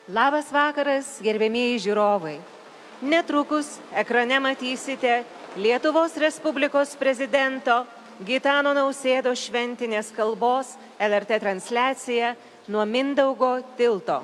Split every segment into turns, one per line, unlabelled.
Labas vakaras, gerbėmieji žiūrovai. Netrukus ekrane matysite Lietuvos Respublikos prezidento Gitano Nausėdos šventinės kalbos LRT transliaciją nuo Mindaugo tilto.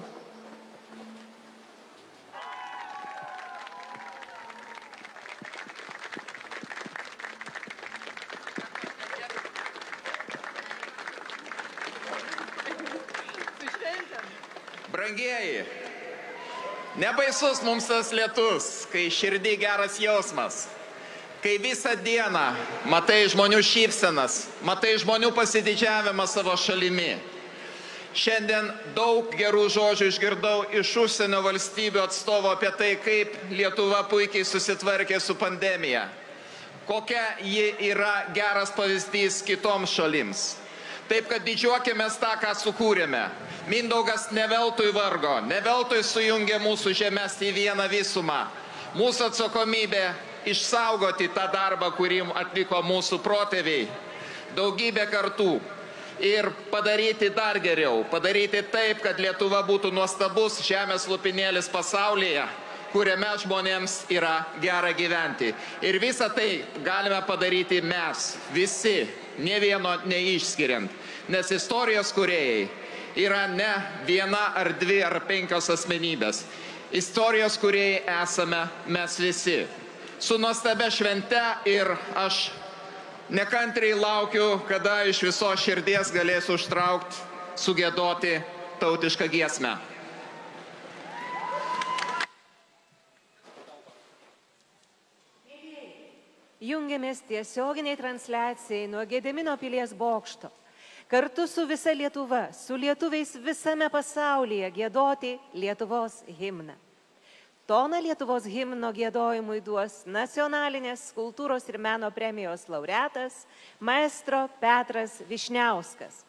Brangieji, nebaisus mums tas lietus, kai širdį geras jausmas, kai visą dieną matai žmonių šypsenas, matai žmonių pasididžiavimą savo šalimi. Šiandien daug gerų žodžių išgirdau iš užsienio valstybių atstovų apie tai, kaip Lietuva puikiai susitvarkė su pandemija, kokia ji yra geras pavyzdys kitoms šalims. Taip, kad didžiuokimės tą, ką sukūrėme. Mindaugas ne veltui vargo, ne veltui sujungė mūsų žemės į vieną visumą. Mūsų atsakomybė išsaugoti tą darbą, kurį atliko mūsų protėviai daugybę kartų ir padaryti dar geriau, padaryti taip, kad Lietuva būtų nuostabus žemės lopinėlis pasaulyje, kuriame žmonėms yra gera gyventi. Ir visą tai galime padaryti mes, visi, nė vieno neišskiriant. Nes istorijos kūrėjai yra ne viena ar dvi ar penkios asmenybės. Istorijos kūrėjai esame mes visi. Su nuostabia švente ir aš nekantriai laukiu, kada iš visos širdies galėsiu užtraukti, sugiedoti tautišką giesmę.
Jungiamės tiesioginiai transliacijai nuo Gedimino pilies bokšto. Kartu su visa Lietuva, su lietuviais visame pasaulyje giedoti Lietuvos himną. Toną Lietuvos himno giedojimui duos Nacionalinės kultūros ir meno premijos laureatas maestro Petras Vyšniauskas.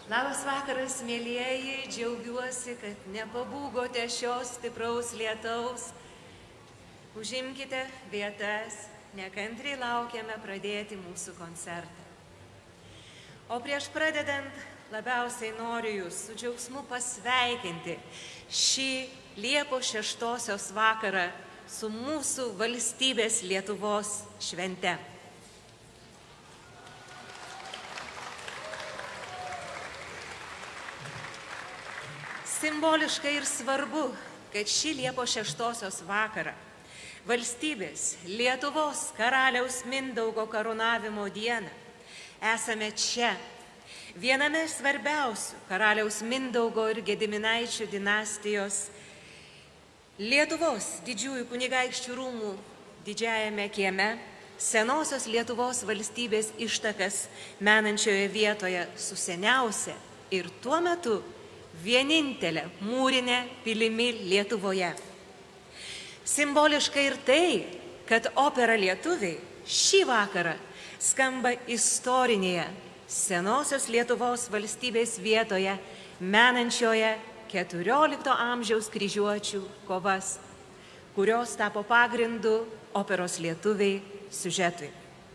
Labas vakaras, mėlyjeji, džiaugiuosi, kad nepabūgote šios stipraus lietaus. Užimkite vietas, nekantriai laukiame pradėti mūsų koncertą. O prieš pradedant, labiausiai noriu jūs su džiaugsmu pasveikinti šį Liepos 6 vakarą su mūsų valstybės Lietuvos švente. Simboliškai ir svarbu, kad šį Liepos 6 vakarą valstybės Lietuvos karaliaus Mindaugo karūnavimo dieną esame čia, viename svarbiausių karaliaus Mindaugo ir Gediminaičių dinastijos Lietuvos didžiųjų kunigaikščių rūmų didžiajame kieme, senosios Lietuvos valstybės ištakas menančioje vietoje su seniausia ir tuo metu vienintelė mūrinė pilimi Lietuvoje. Simboliška ir tai, kad opera Lietuviai šį vakarą skamba istorinėje senosios Lietuvos valstybės vietoje, menančioje 14 amžiaus kryžiuočių kovas, kurios tapo pagrindu operos Lietuviai siužetui.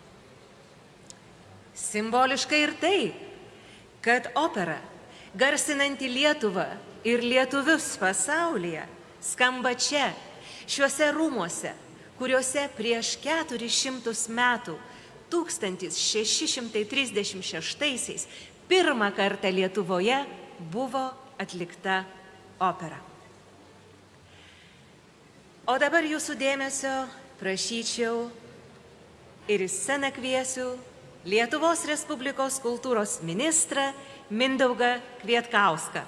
Simboliška ir tai, kad opera garsinanti Lietuvą ir lietuvius pasaulyje skamba čia, šiuose rūmuose, kuriuose prieš 400 metų, 1636 pirmą kartą Lietuvoje buvo atlikta opera. O dabar jūsų dėmesio prašyčiau ir į sceną kviesiu Lietuvos Respublikos kultūros ministrą Mindaugą Kvietkauską.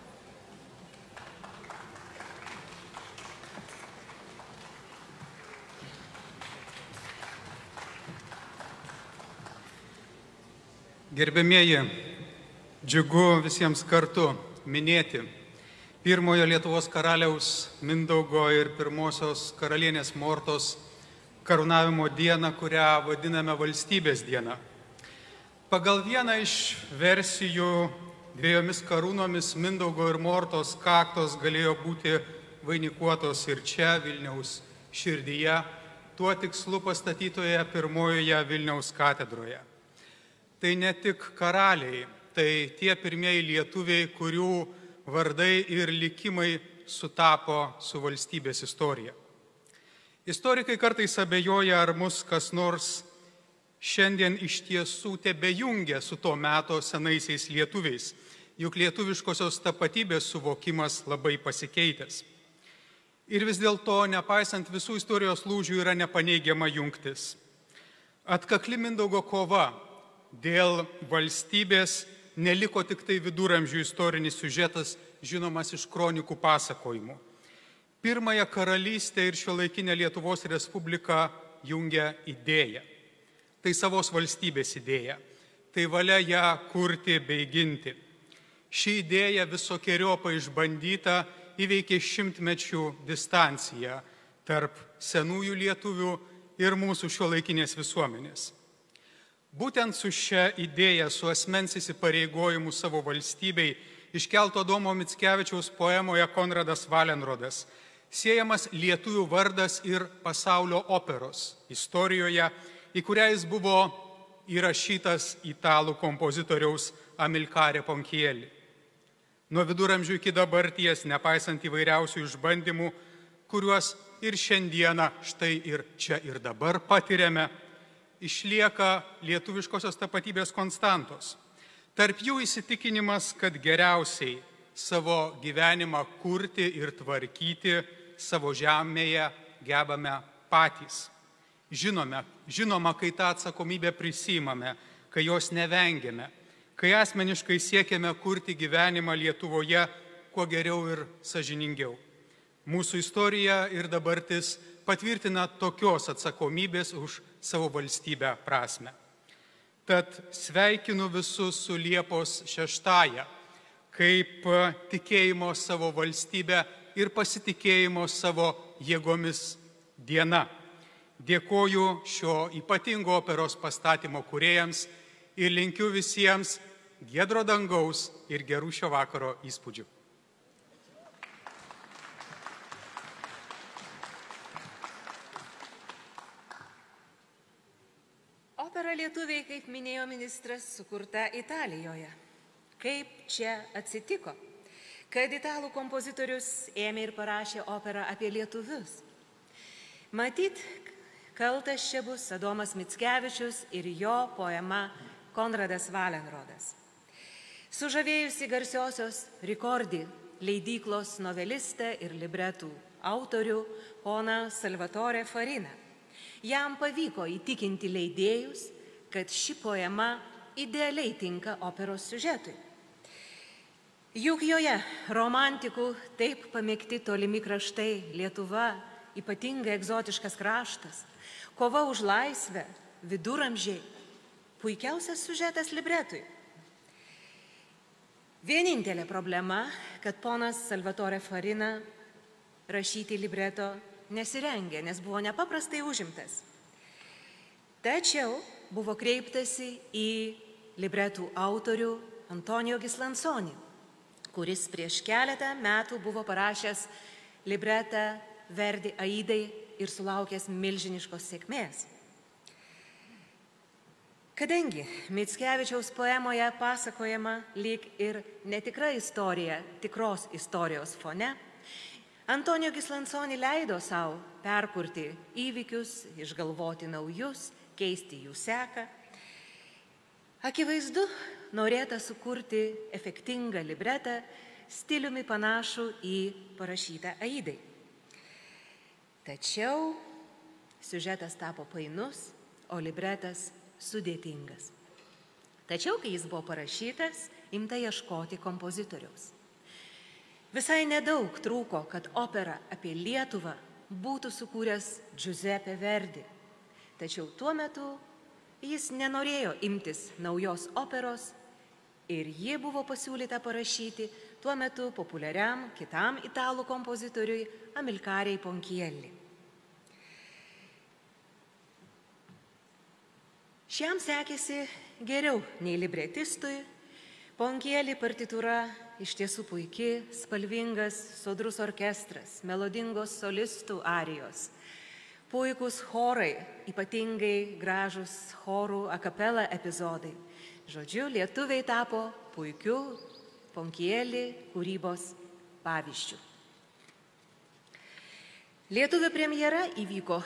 Gerbėmieji, džiugu visiems kartu minėti pirmojo Lietuvos karaliaus Mindaugo ir pirmosios karalienės Mortos karūnavimo dieną, kurią vadiname valstybės diena. Pagal vieną iš versijų, dviejomis karūnomis Mindaugo ir Mortos kaktos galėjo būti vainikuotos ir čia, Vilniaus širdyje, tuo tikslu pastatytoje pirmojoje Vilniaus katedroje. Tai ne tik karaliai, tai tie pirmieji lietuviai, kurių vardai ir likimai sutapo su valstybės istorija. Istorikai kartais abejoja, ar mus kas nors šiandien iš tiesų tebejungia su to meto senaisiais lietuviais, juk lietuviškosios tapatybės suvokimas labai pasikeitęs. Ir vis dėlto, nepaisant visų istorijos lūžių, yra nepaneigiama jungtis. Atkakli Mindaugo kova dėl valstybės neliko tik tai viduramžių istorinis siužetas, žinomas iš kronikų pasakojimų. Pirmąją karalystę ir šiuolaikinę Lietuvos Respubliką jungia idėja. Tai savos valstybės idėja. Tai valia ją kurti bei ginti. Ši idėja visokeriopą išbandyta įveikė šimtmečių distanciją tarp senųjų lietuvių ir mūsų šiuolaikinės visuomenės. Būtent su šia idėja, su asmens įsipareigojimu savo valstybei, iškelto Adomo Mickevičiaus poemoje Konradas Valenrodas, siejamas lietuvių vardas ir pasaulio operos istorijoje, į kurią jis buvo įrašytas italų kompozitoriaus Amilcare Ponchielli. Nuo viduramžių iki dabarties, nepaisant įvairiausių išbandymų, kuriuos ir šiandieną štai ir čia ir dabar patiriame, išlieka lietuviškosios tapatybės konstantos. Tarp jų įsitikinimas, kad geriausiai savo gyvenimą kurti ir tvarkyti savo žemėje gebame patys. Žinoma, kai tą atsakomybę prisimame, kai jos nevengiame, kai asmeniškai siekiame kurti gyvenimą Lietuvoje kuo geriau ir sąžiningiau. Mūsų istorija ir dabartis patvirtina tokios atsakomybės už savo valstybę prasme. Tad sveikinu visus su Liepos 6, kaip tikėjimo savo valstybę ir pasitikėjimo savo jėgomis diena. Dėkoju šio ypatingo operos pastatymo kūrėjams ir linkiu visiems giedro dangaus ir gerų šio vakaro įspūdžių.
Opera lietuviai, kaip minėjo ministras, sukurta Italijoje. Kaip čia atsitiko, kad italų kompozitorius ėmė ir parašė operą apie lietuvius? Matyt, kaltas čia bus Adomas Mickevičius ir jo poema Konradas Valenrodas. Sužavėjusi garsiosios Ricordi leidyklos novelistą ir libretų autorių poną Salvatore Fariną, jam pavyko įtikinti leidėjus, kad ši poema idealiai tinka operos siužetui. Juk joje romantikų taip pamėgti tolimi kraštai, Lietuva, ypatingai egzotiškas kraštas, kova už laisvę, viduramžiai, puikiausias siužetas libretui. Vienintelė problema, kad ponas Salvatore Farina rašyti libreto nesirengė, nes buvo nepaprastai užimtas. Tačiau buvo kreiptasi į libretų autorių Antonijo Gislansonį, kuris prieš keletą metų buvo parašęs libretą Verdi Aidai ir sulaukęs milžiniškos sėkmės. Kadangi Mickevičiaus poemoje pasakojama lyg ir netikra istorija tikros istorijos fone, Antonijo Gislansonį leido savo perkurti įvykius, išgalvoti naujus, keisti jų seką. Akivaizdu, norėta sukurti efektingą libretą, stiliumi panašų į parašytą Aidai. Tačiau siužetas tapo painus, o libretas sudėtingas. Tačiau, kai jis buvo parašytas, imta ieškoti kompozitoriaus. Visai nedaug trūko, kad operą apie Lietuvą būtų sukūręs Giuseppe Verdi. Tačiau tuo metu jis nenorėjo imtis naujos operos ir ji buvo pasiūlyta parašyti tuo metu populiariam kitam italų kompozitoriui Amilcare Ponchielli. Šiam sekėsi geriau nei libretistui. Ponchielli partitūra iš tiesų puikiai, spalvingas, sodrus orkestras, melodingos solistų arijos, puikūs chorai, ypatingai gražus chorų a cappella epizodai. Žodžiu, lietuviai tapo puikiu Ponchielli kūrybos pavyzdžiu. Lietuvių premjera įvyko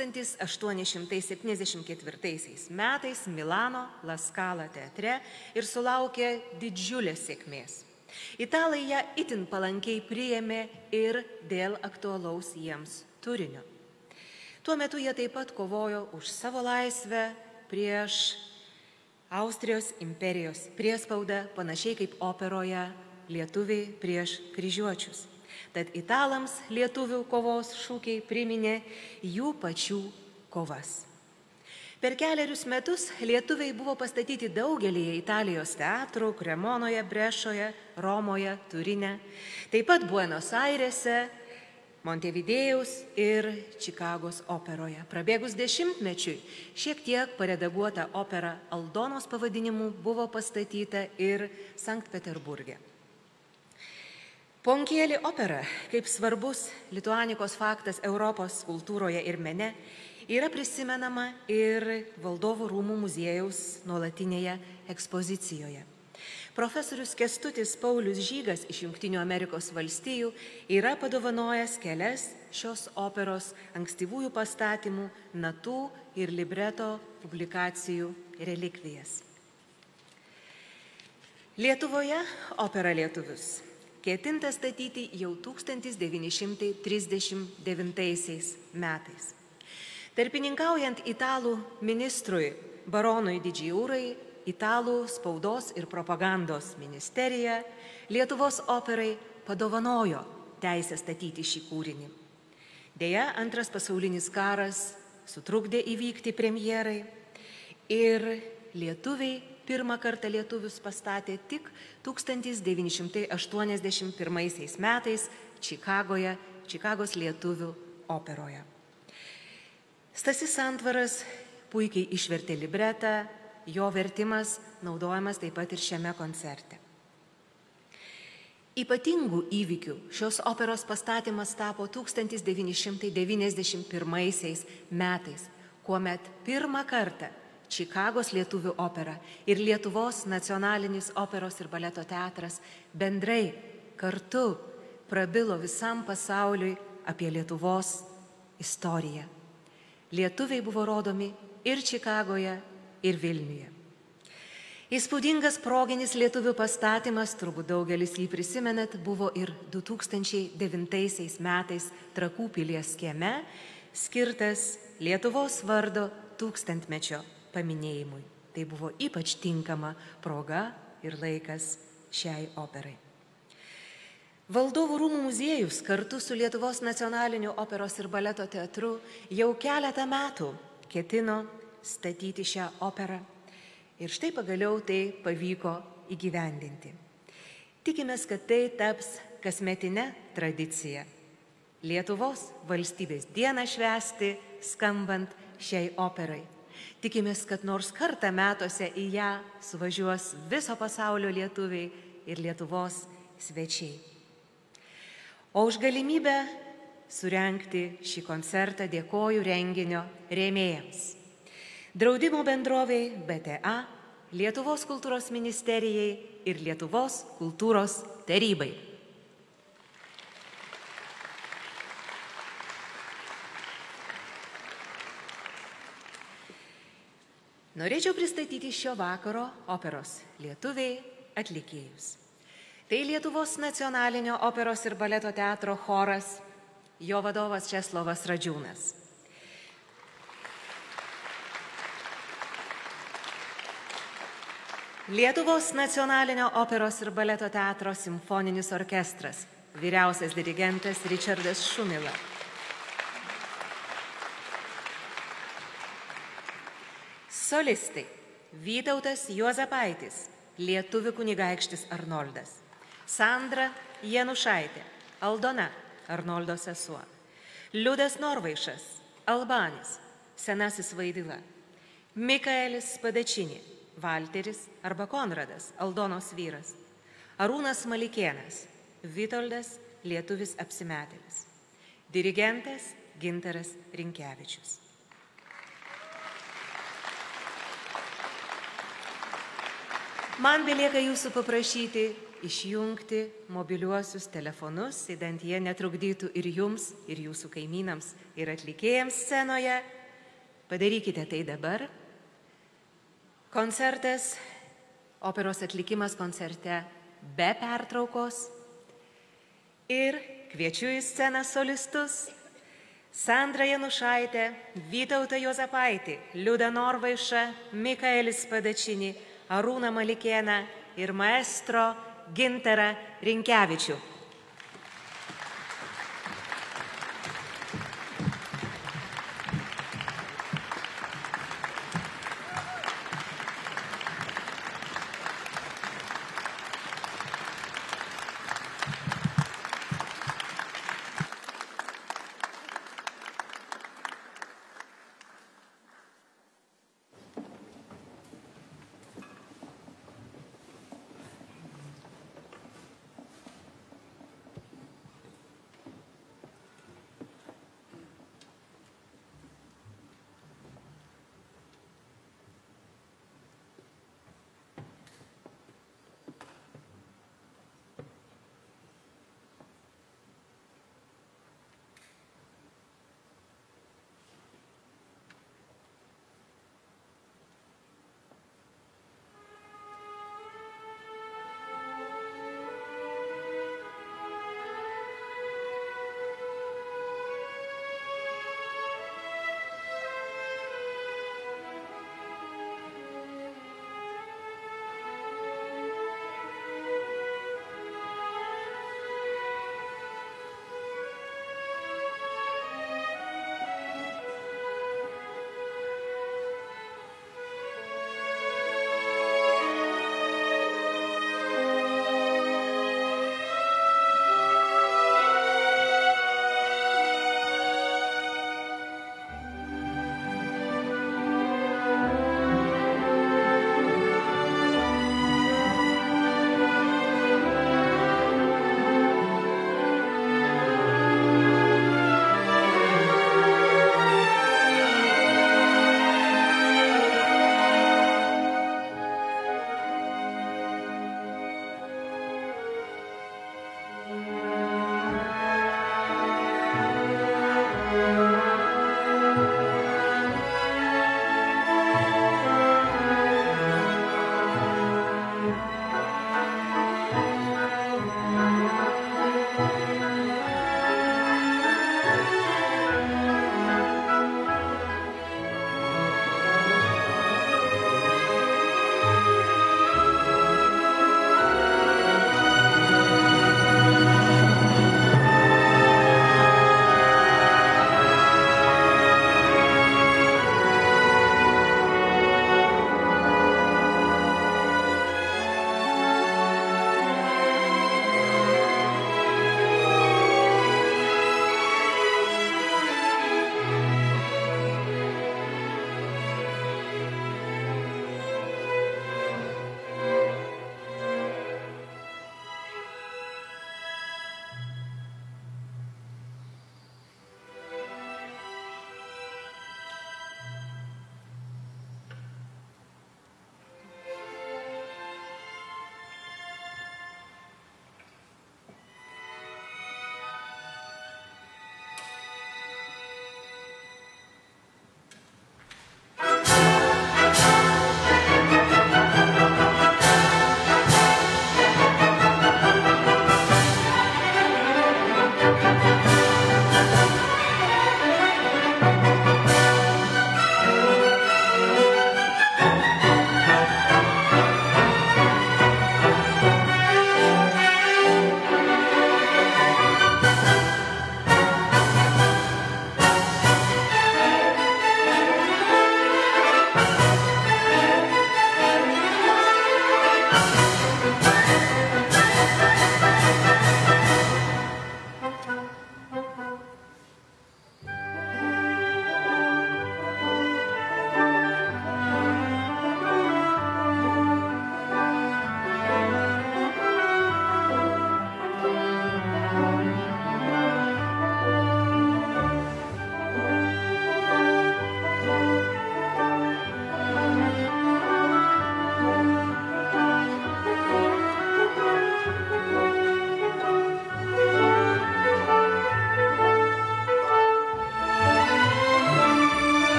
1874 metais Milano La Scala teatre ir sulaukė didžiulės sėkmės. Italai ją itin palankiai priėmė ir dėl aktualaus jiems turinio. Tuo metu jie taip pat kovojo už savo laisvę prieš Austrijos imperijos priespaudą, panašiai kaip operoje Lietuviai prieš kryžiuočius. Tad italams lietuvių kovos šūkiai priminė jų pačių kovas. Per kelerius metus lietuviai buvo pastatyti daugelyje Italijos teatrų, Kremonoje, Brešoje, Romoje, Turine, taip pat Buenos Airėse, Montevidėjaus ir Čikagos operoje. Prabėgus dešimtmečiui šiek tiek paredaguota opera Aldonos pavadinimu buvo pastatyta ir Sankt Peterburge. Ponchielli opera, kaip svarbus lituanikos faktas Europos kultūroje ir mene, yra prisimenama ir Valdovų rūmų muziejaus nuolatinėje ekspozicijoje. Profesorius Kęstutis Paulius Žygas iš Jungtinių Amerikos valstijų yra padovanojęs kelias šios operos ankstyvųjų pastatymų, natų ir libreto publikacijų relikvijas. Lietuvoje opera Lietuvius ketinta statyti jau 1939 metais. Tarpininkaujant italų ministrui baronui Didžiūrai, italų spaudos ir propagandos ministerija Lietuvos operai padovanojo teisę statyti šį kūrinį. Deja, Antras pasaulinis karas sutrukdė įvykti premjerai ir lietuviai pirmą kartą lietuvius pastatė tik 1981 metais Čikagoje, Čikagos lietuvių operoje. Stasys Santvaras puikiai išvertė libretą, jo vertimas naudojamas taip pat ir šiame koncerte. Ypatingų įvykių šios operos pastatymas tapo 1991 metais, kuomet pirmą kartą Čikagos lietuvių opera ir Lietuvos nacionalinis operos ir baleto teatras bendrai kartu prabilo visam pasauliui apie Lietuvos istoriją. Lietuviai buvo rodomi ir Čikagoje, ir Vilniuje. Įspūdingas proginis lietuvių pastatymas, turbūt daugelis jį prisimenat, buvo ir 2009 metais Trakų pilies kieme, skirtas Lietuvos vardo 1000-mečio paminėjimui. Tai buvo ypač tinkama proga ir laikas šiai operai. Valdovų rūmų muziejus kartu su Lietuvos nacionaliniu operos ir baleto teatru jau keletą metų ketino statyti šią operą. Ir štai pagaliau tai pavyko įgyvendinti. Tikimės, kad tai taps kasmetinė tradicija. Lietuvos valstybės dieną švęsti, skambant šiai operai. Tikimės, kad nors kartą metuose į ją suvažiuos viso pasaulio lietuviai ir Lietuvos svečiai. O už galimybę surengti šį koncertą dėkoju renginio rėmėjams. Draudimo bendroviai BTA, Lietuvos kultūros ministerijai ir Lietuvos kultūros tarybai. Norėčiau pristatyti šio vakaro operos lietuviai atlikėjus. Tai Lietuvos nacionalinio operos ir baleto teatro choras, jo vadovas Česlovas Radžiūnas. Lietuvos nacionalinio operos ir baleto teatro simfoninis orkestras, vyriausias dirigentas Ričardas Šumila. Solistai Vytautas Juozapaitis, lietuvių kunigaikštis Arnoldas. Sandra Janušaitė, Aldona, Arnoldo sesuo. Liudas Norvaišas, Albanis, senasis Vaidila. Mikaelis Padačini, Valteris arba Konradas, Aldonos vyras. Arūnas Malikėnas, Vitoldas, lietuvis apsimetėlis. Dirigentas Gintaras Rinkevičius. Man belieka jūsų paprašyti išjungti mobiliuosius telefonus, idant jie netrukdytų ir jums, ir jūsų kaimynams, ir atlikėjams scenoje. Padarykite tai dabar. Koncertas, operos atlikimas koncerte be pertraukos. Ir kviečiu į sceną solistus Sandrą Janušaitę, Vytautą Juozapaitį, Liudą Norvaišą, Mikaelis Padačinį, Arūną Malikėną ir maestro Gintarą Rinkevičių.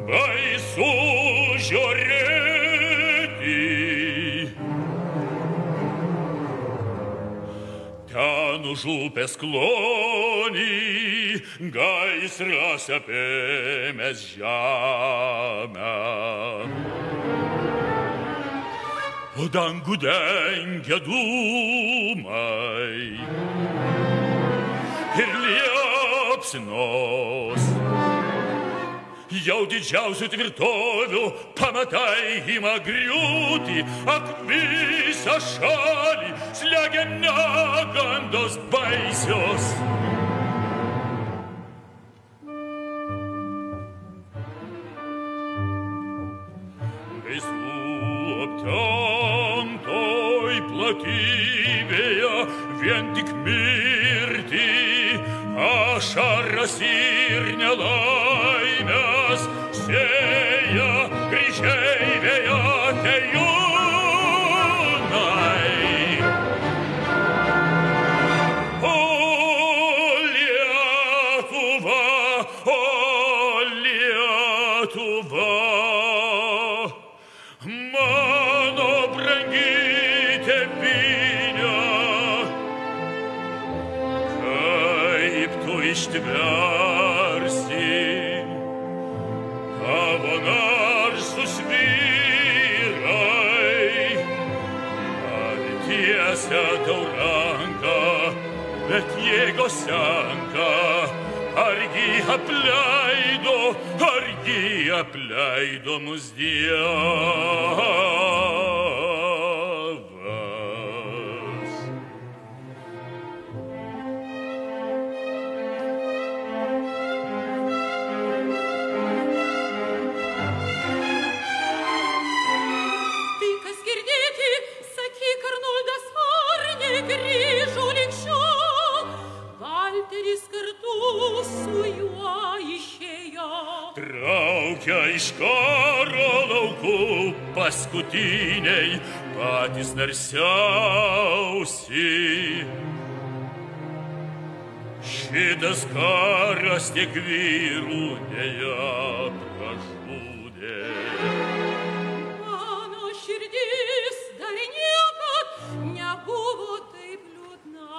baisu žiūrėti. Ten už upės klonį gaisras apėmęs žemę. O dangų dengia dūmai ir liepsnos. Jau didžiausių tvirtovių pamatai ima griūti, ak visą šalį slegia negandos baisios. Gaisrų aptemtoj platybėje vien tik mirtį, ašaras ir nelaimės sėja kryžeivėje tejūnai. O Lietuva, mano brangi tėvynė, kaip tu ištversi tavo narsus vyrai, ar tiesia tau ranką, bet jėgos senka, argi apleido mus Dievas.
Tai kas girdėti, sakyk, Arnoldas, ar negrįžo lig šiol? Valteris kartu su juo išėjo.
Traukia iš karo laukų paskutiniai, patys narsiausi. Šitas karas tiek vyrų deja pražudė.
Mano širdis dar niekad nebuvo taip liūdna.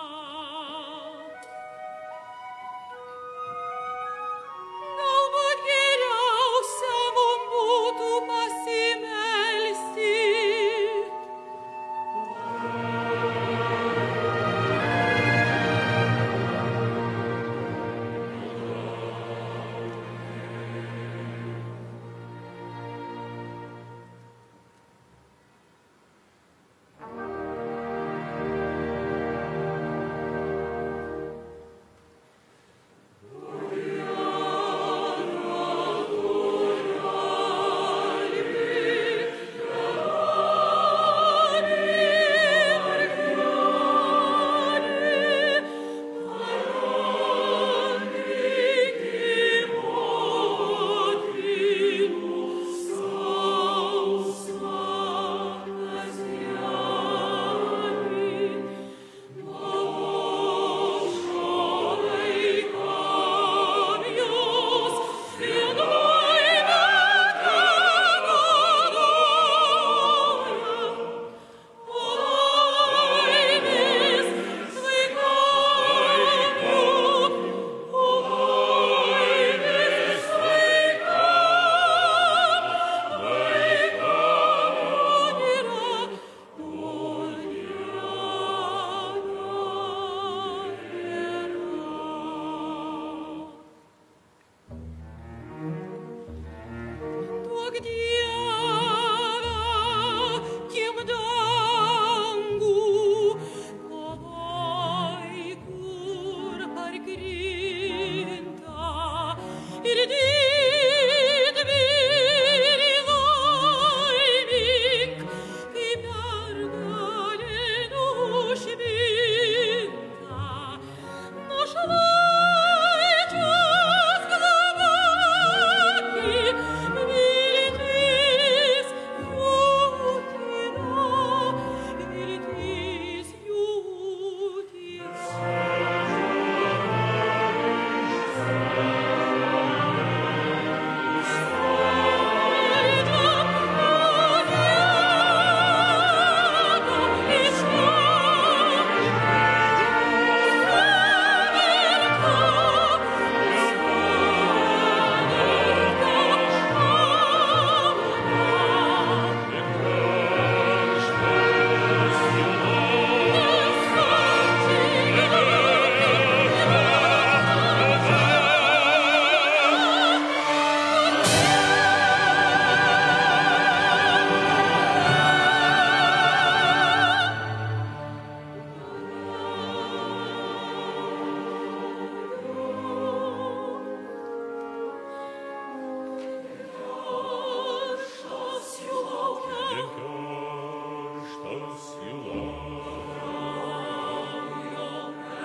Galbūt geriausia mum būtų pasimelsti.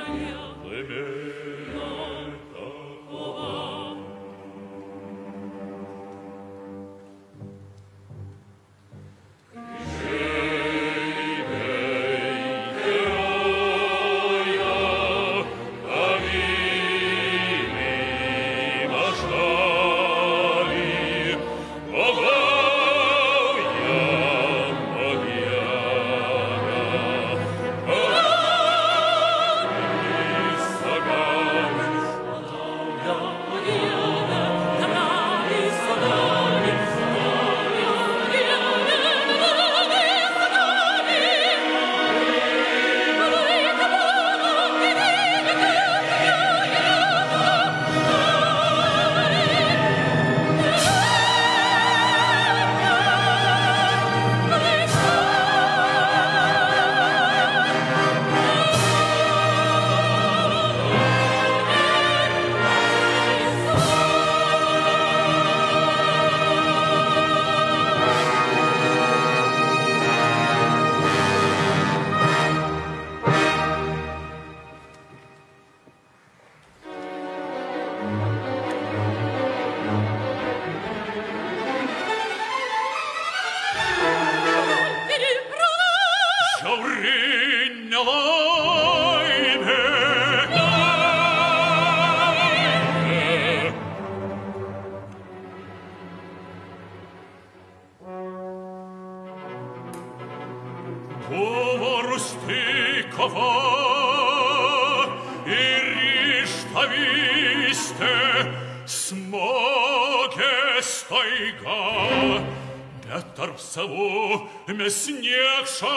Bet tarp savų mes niekšo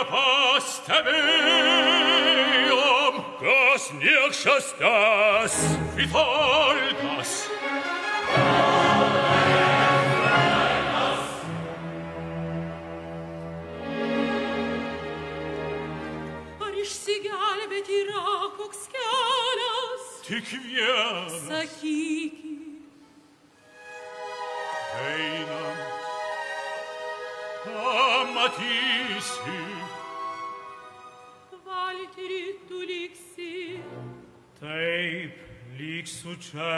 nepastebėjom. Kas niekšas tas? Vitoldas.
Ar išsigelbėti yra koks kelias?
Tik vienas.
Sakykit.
Einam, pamatysi.
Valterį tu liksi.
Taip, liksiu čia.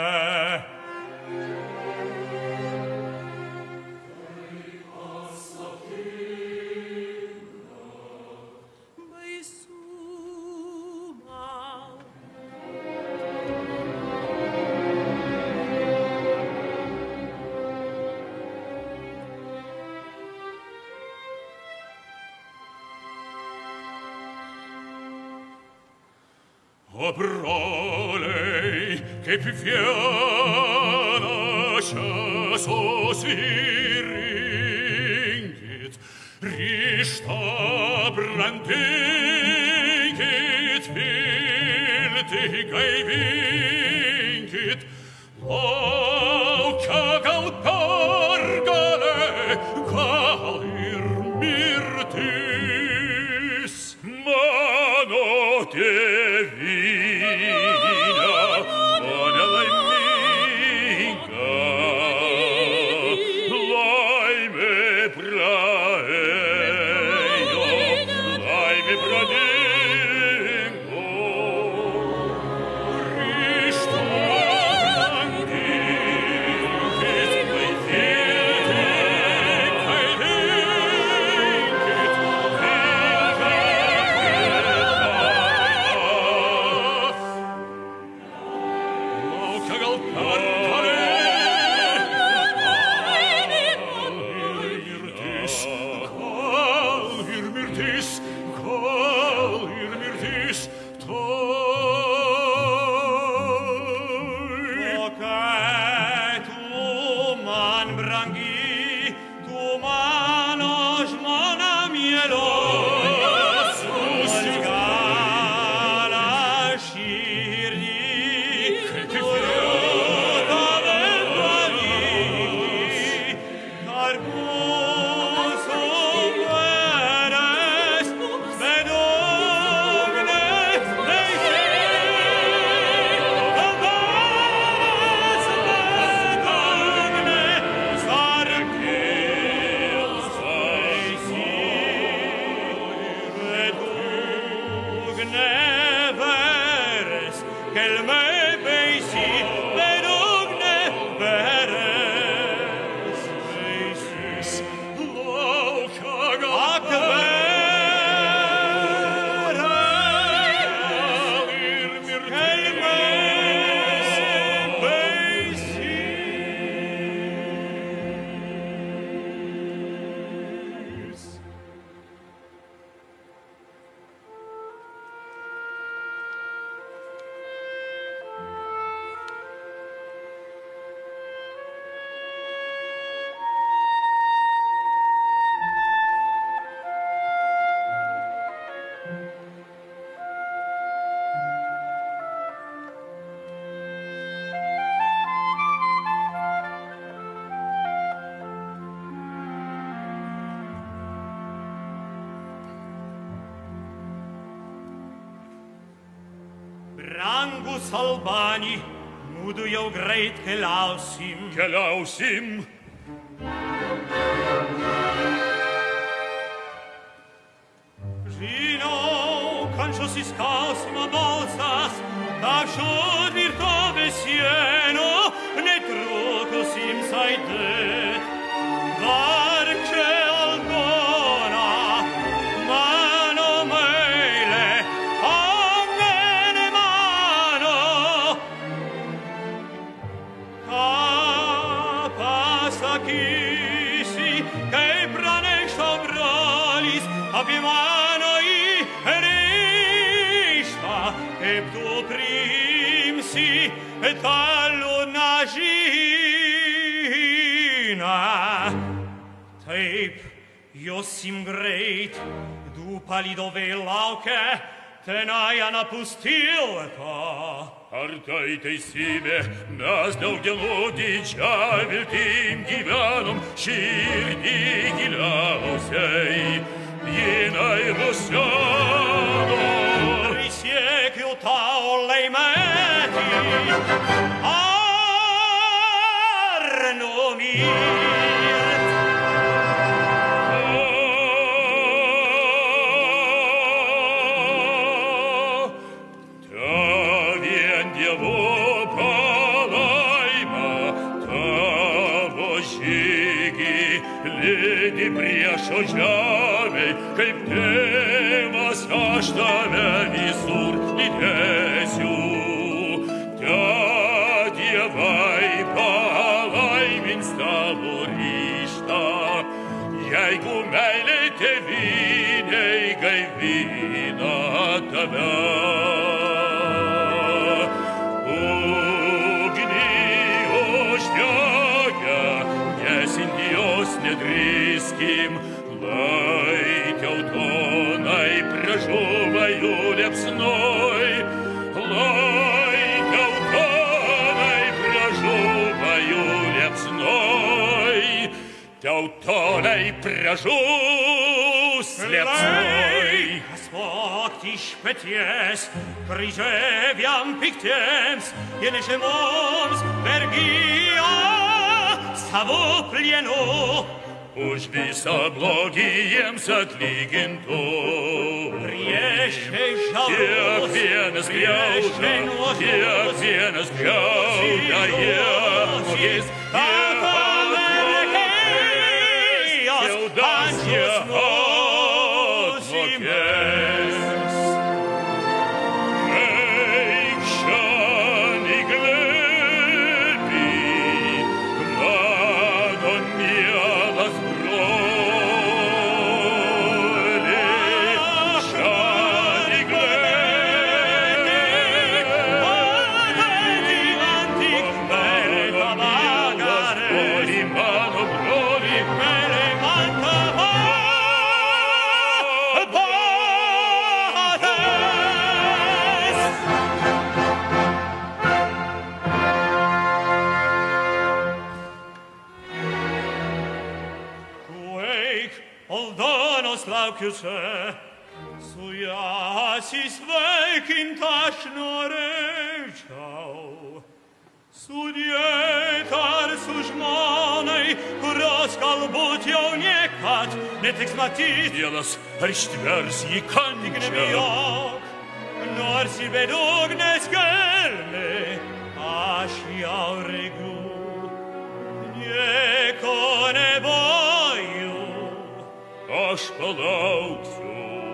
O broliai, kaip vieną čia susirinkit, ryžtą brandinkit, viltį gaivinkit, laukia gal pergalė, gal ir mirtis. Mano tėvynė, mane laiminga, laimė praėjo, laimė pradingo. Ryžtą branginkit, gaivinkit,
quel me beisi verugne veres beisis laucaga Brangus Albani, mudu jau greit keliausim.
Keliausim.
Žinau, kančios įskausmo balsas, tačiau tvirtovė sienų, netrukus ims aidėt. Vargšė Aldona, mano meile, sakysi, kai pranešo brolis apie mano ryžtą, kaip tu priimsi tą liūdną žinią. Taip, jos im greit, du palidovai laukia, tenai anapus tilto.
Ar tai teisybė, mes daugelų didžią viltim gyvenom, širdį giliausiai, jinai ruseno.
Prisiekiu tau laimėti, ar numirt.
Lydi priešo žemei, kaip tėvas aš tave visur lydėsiu. Te dievai palaimins tavo ryžtą, jeigu meilė tėvynei gaivina tave. Nedrįskim, lai teutonai pražuva jų liepsnoj, lai teutonai pražuva jų liepsnoj, teutonai pražus liepsnoj.
Smokti iš peties, kryževiam piktiems, jie nešė mums vergiją savo plienu.
Už visą blogį jiems atlygintų.
Priešai žalus,
kiekvienas griauža, kiekvienas griauža, jie mokės, jie atmokės, jie atmokės.
laukiu čia, su ja sveikinti aš norėčiau. Sudie tarsi žmonai, kurios galbūt jau niekad netiks matyti.
Dievas ar ištvers jį kančią.
Tik nebijok, nors į bedugnės gėlę jau regiu, nieko neboju,
aš palauksiu.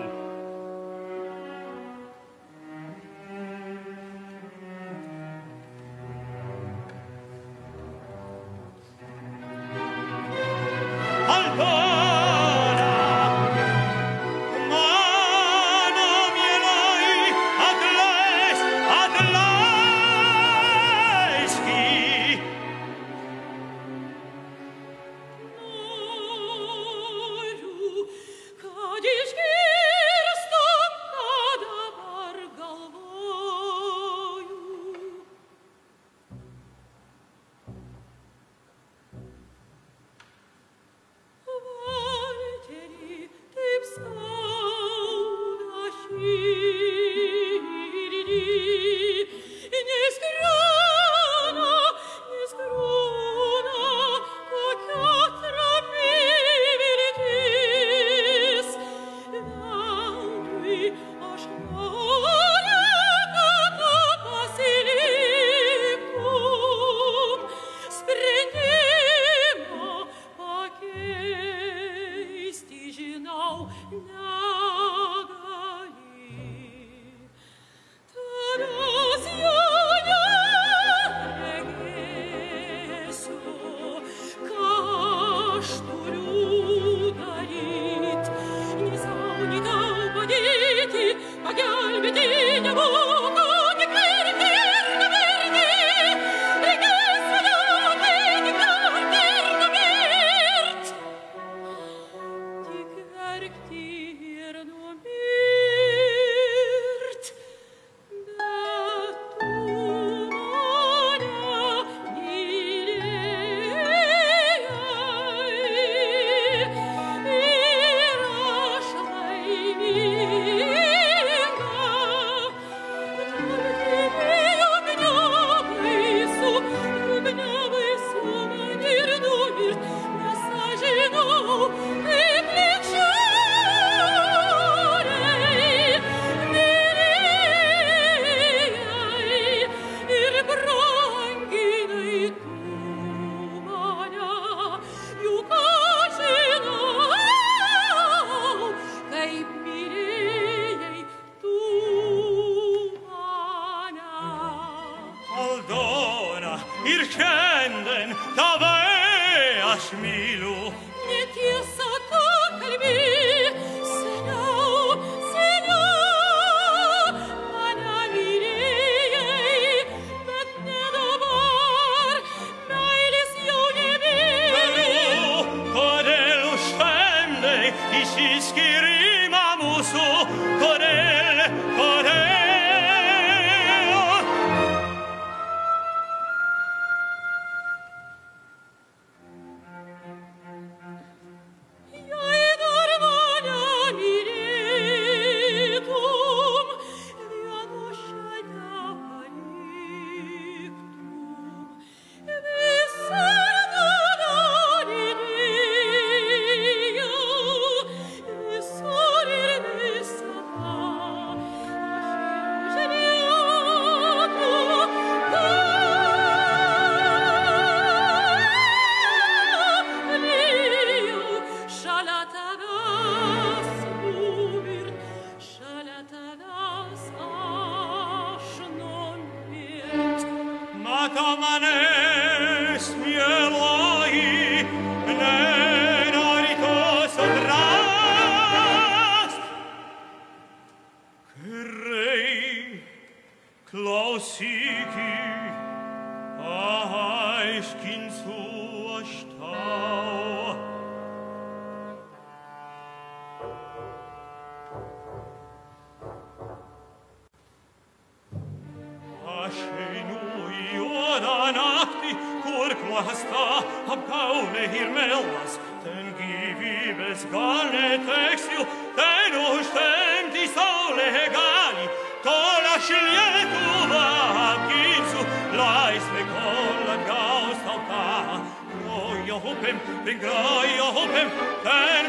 Ringraio hopem, ten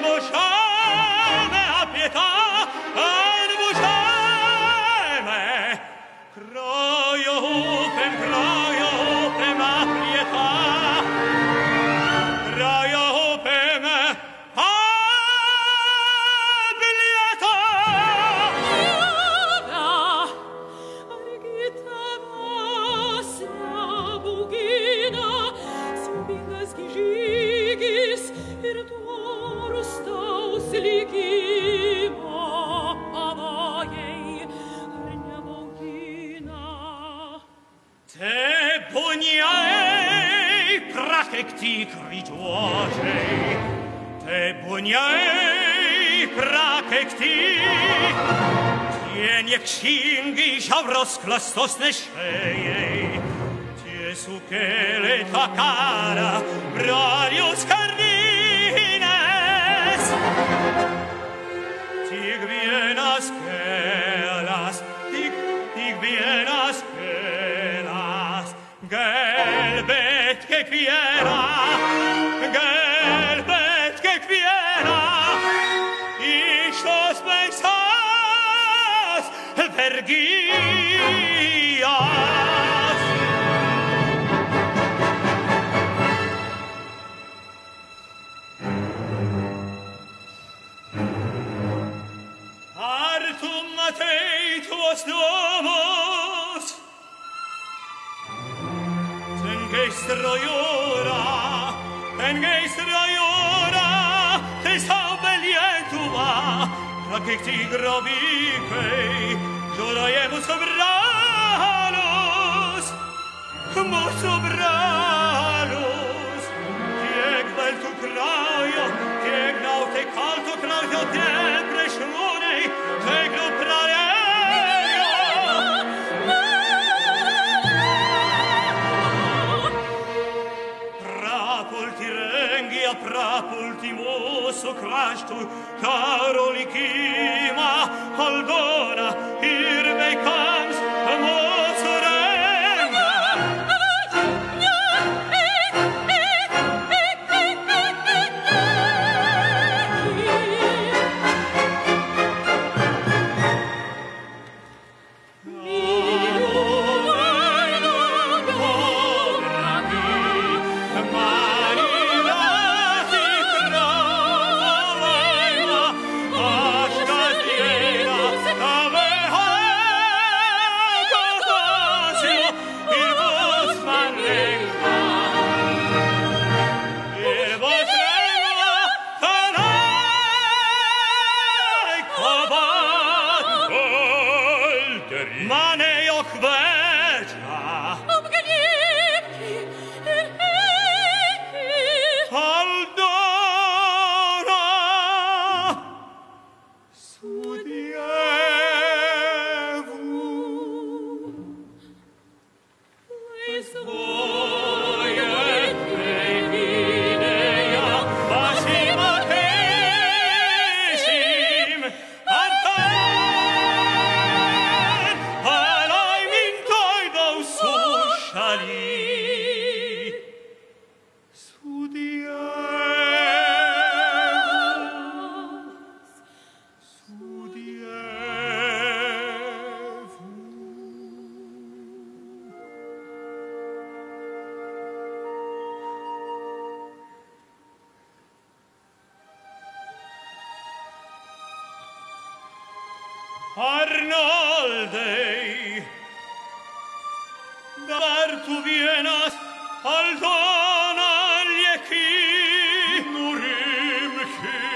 moshame a pietà, ten moshame. Croio hopem, buoniai prakekti kryžiuočiai, te buoniai prakekti, tie niekšingi žiauros klastos nešėjai, tie sukėlė tą karą brolius karinės. Tik vienas kelias, tik vienas kelias, gelbėt kiekvieną, gelbėt kiekvieną, iš tos baisios vergijos. Ar tu matei tuos namus? Ten geistro jūra, tai siaubia Lietuva, prakekti grobikai, žudoja mūsų brolius, tiek baltų kraujo, tiek gautai kalto kraujo, tiek plėšrūnai, tiek nupralėjo. Prapulti Rengija, prapulti mūsų kraštų, karo likimą, Aldona ir vaikams mūsų rengia. Arnoldai, dar tu vienas, Aldona lieki, nurimki.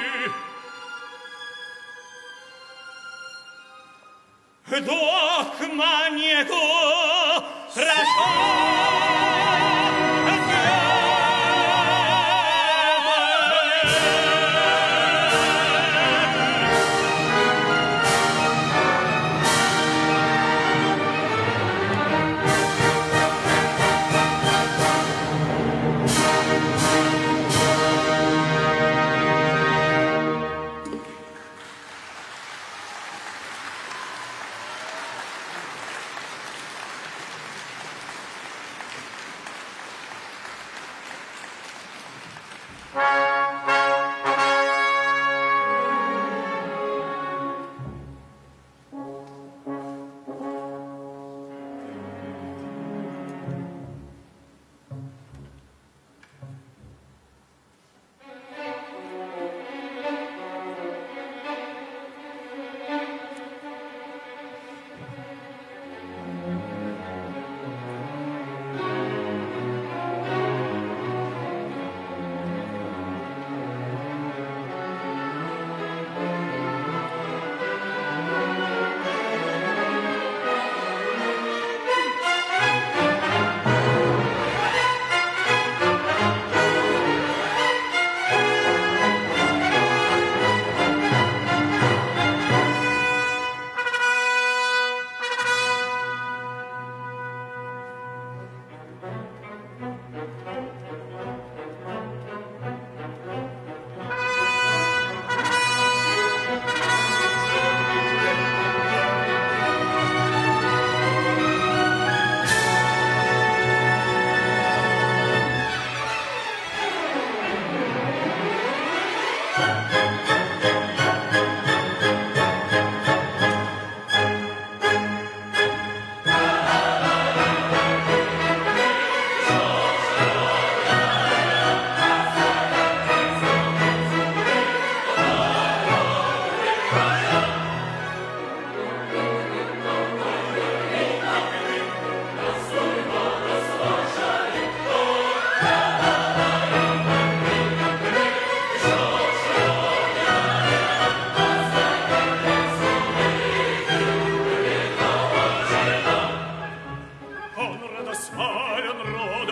Duok man jėgų, prašau.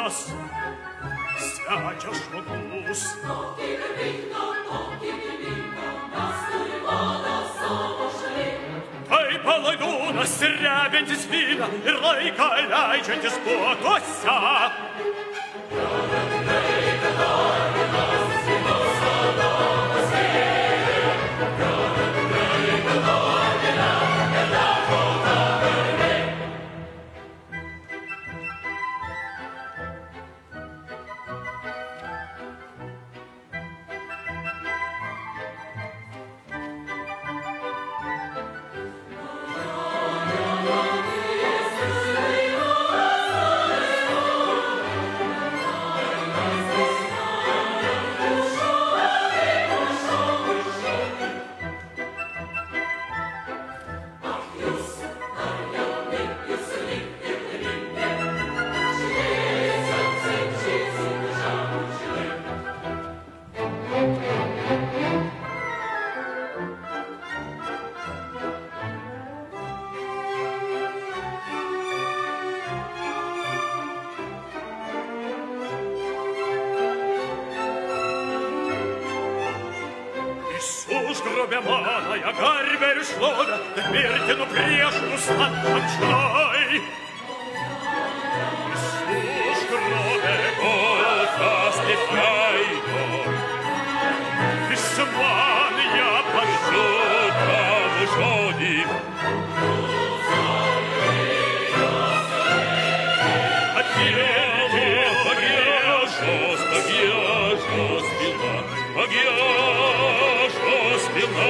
Jonas, svečias žmogus. Tai palaidūnas rebiantis vyną ir laiką leidžiantis puotuose. Užgrobė manąją garbę ir šlovę, bet mirtinu priešus man amžinai. Jis užgrobė golfas neleido, jis man ją pašaukavo žodį. Atėjo pagiežos byla, pagiežos byla.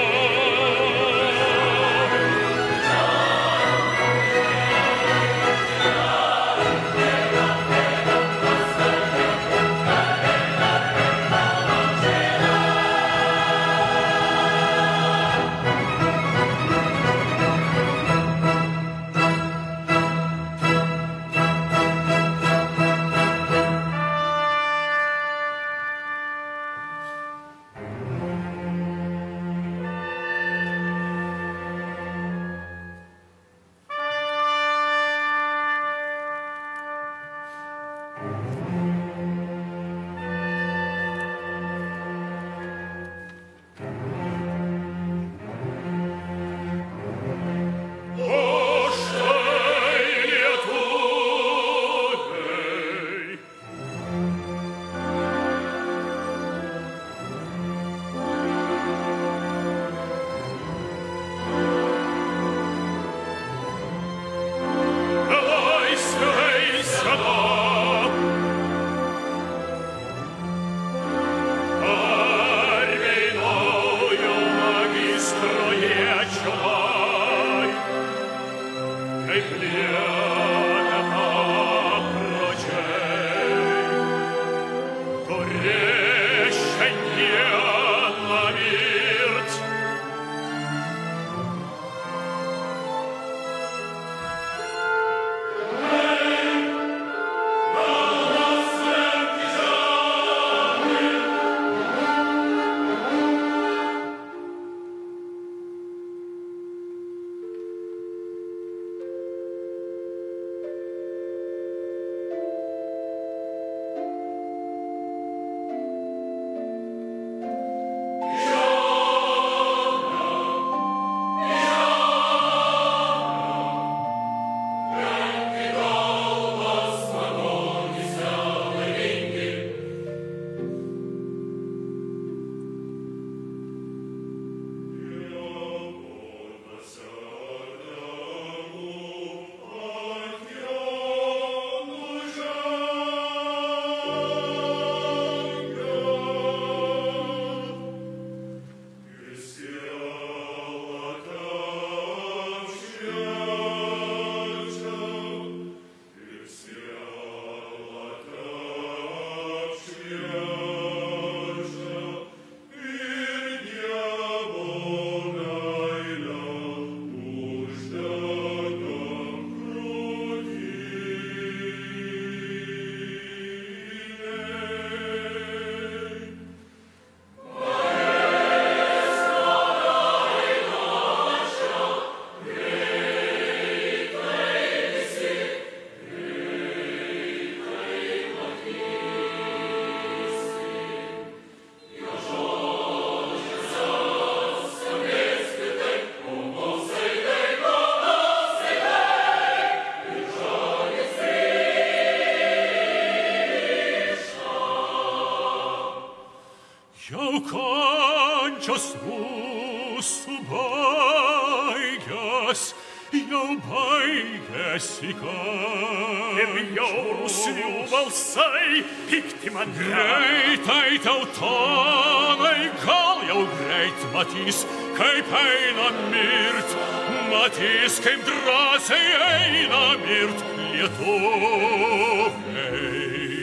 kančios mūsų baigės, jau baigėsi kančios.
Ir bjaurūs jų balsai pikti man
greitai tautonai, gal jau greit matys, kaip eina mirt, matys, kaip drąsiai eina mirt lietuviai.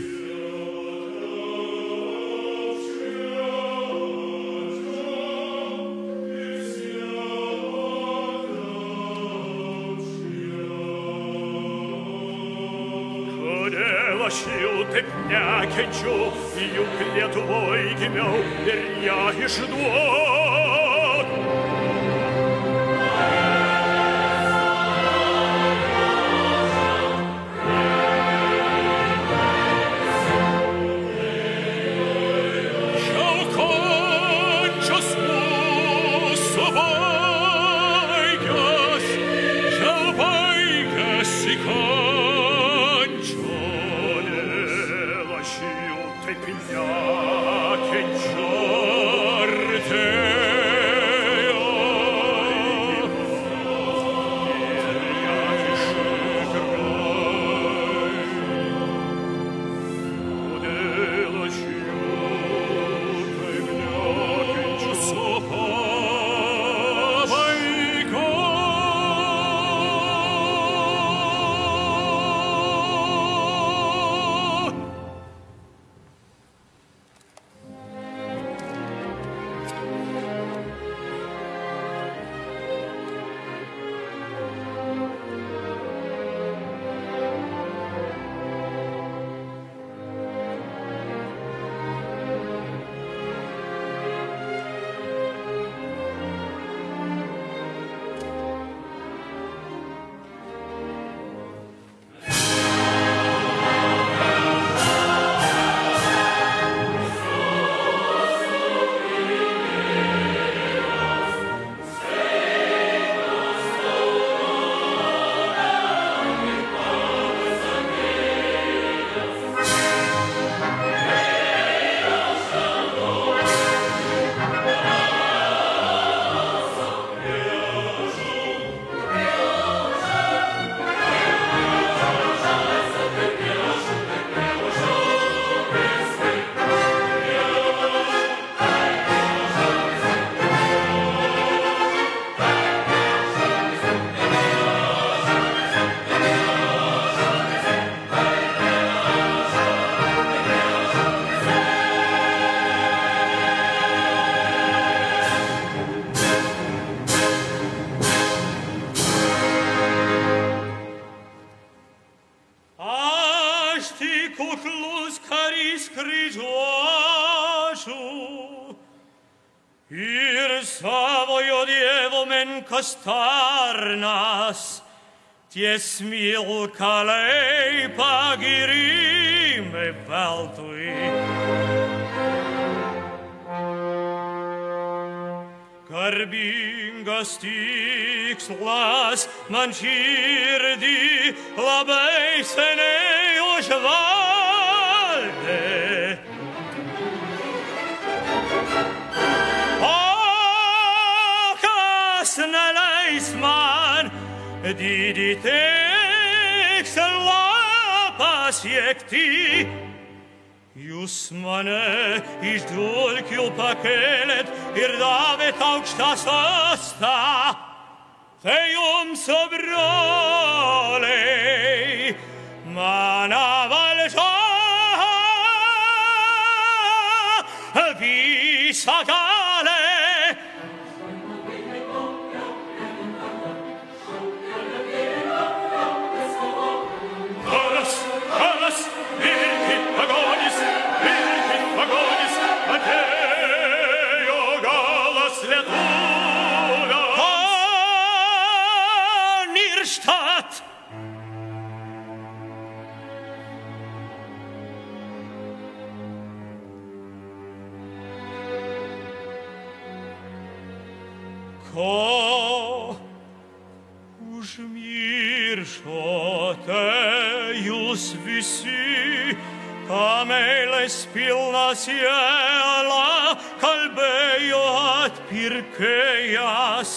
Aš jau taip nekenčiu, juk Lietuvoj gimiau ir ją išduodu.
Jau kančios mūsų baigės, jau baigėsi
Tarnas, ties smilkalei pagirime veltui. Garbingas tikslas man širdį labai seniai užvaldė. Neleis man didį tikslą pasiekti. Jūs mane iš dulkių pakėlėt ir davėt aukštą sostą. Tai jums, broliai, mana valdžia visagalė.
Atėjo galas lietuviams.
Nirštat! Ko užmiršote jūs visi Ta meilės pilna siela kalbėjo atpirkėjas.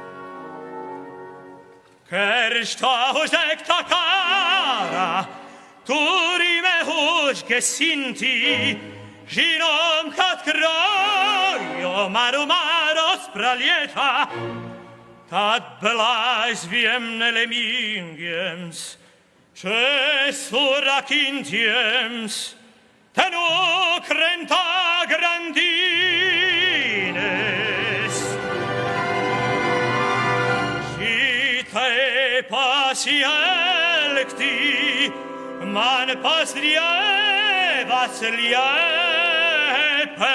Keršto uždegtą karą turime užgesinti. Žinom, kad kraujo marumaros pralieta, tad belaisviem nelaimingiems, čia surakintiems, ten nukrenta grandinės. Šitai pasielgti man pas Dievas liepė.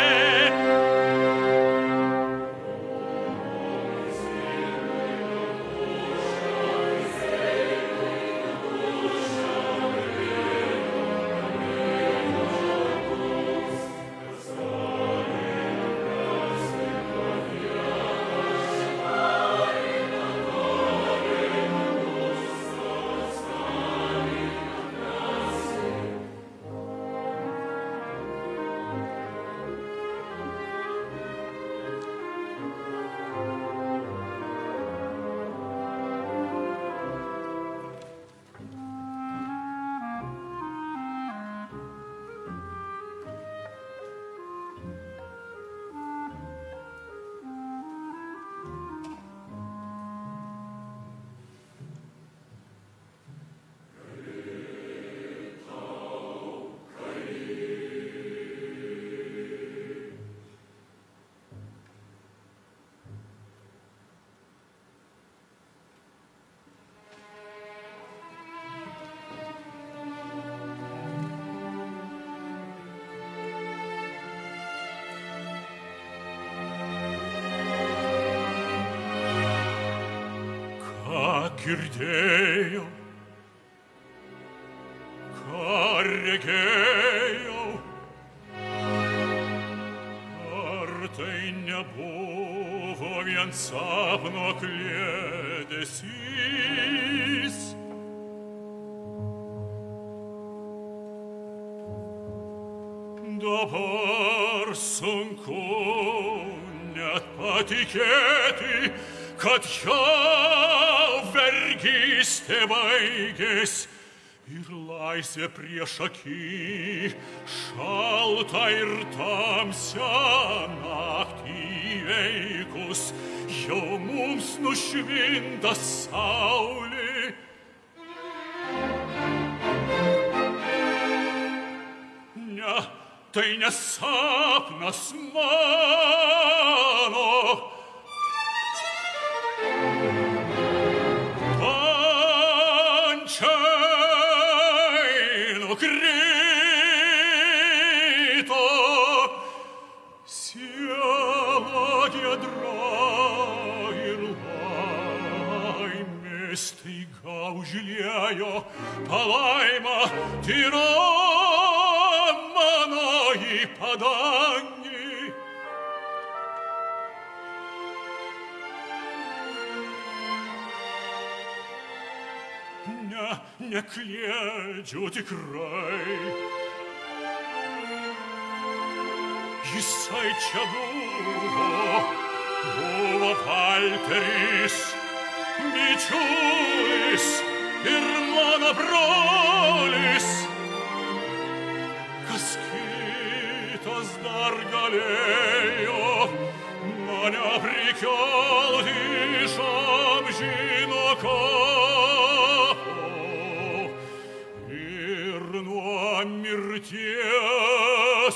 Girdėjau, ką regėjau, ar tai nebuvo vien sapno kliedesys. Dabar sunku net patikėti, kad jau vergystė baigės ir laisvė prieš akį, šaltą ir tamsią naktį įveikus, jau mums nušvinta saulė. Ne, tai ne sapnas mano, krito, siela giedra ir laimė staiga užliejo palaima tyra mano į padangį. Nekliedžiu tikrai, jisai čia buvo Valteris, bičiulis ir mano brolis. Kas kitas dar galėjo mane prikelti iš amžino kapo ir nuo mirties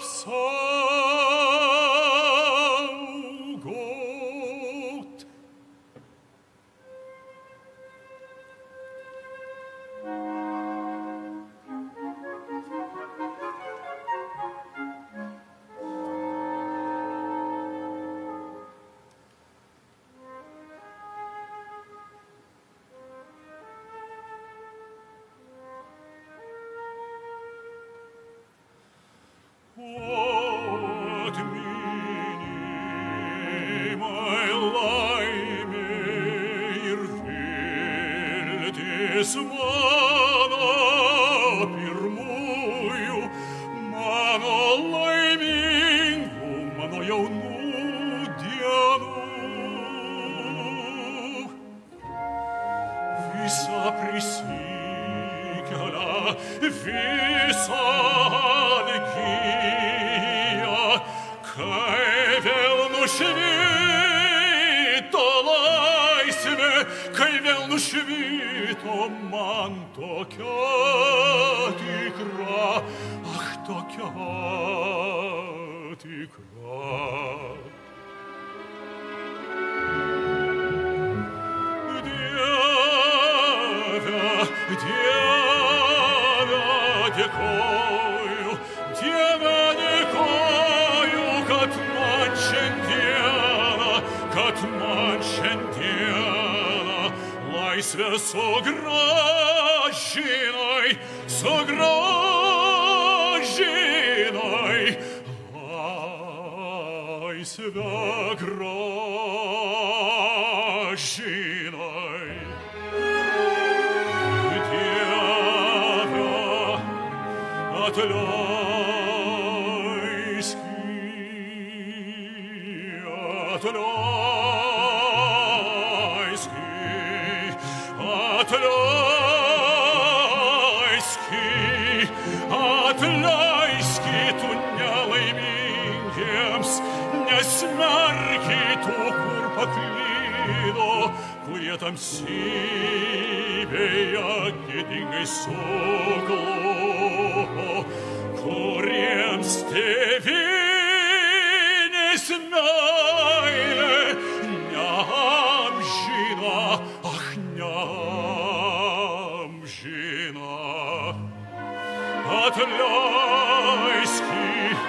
apsaugot. Atminti
atkelia visą algiją, kai vėl nušvito laisvė, kai vėl nušvito man tokia tikra, tokia tikra. Dieve, dėkoju, kad man šiandieną laisvę sugrąžinai, laisvę grąžinai. Atleiski tu nelaimingiems, nesmerki tų, kur paklydo, kurie tamsybėje gėdingai suklupo, kuriems tėvynės meilė neamžina, neamžina. Atleiski,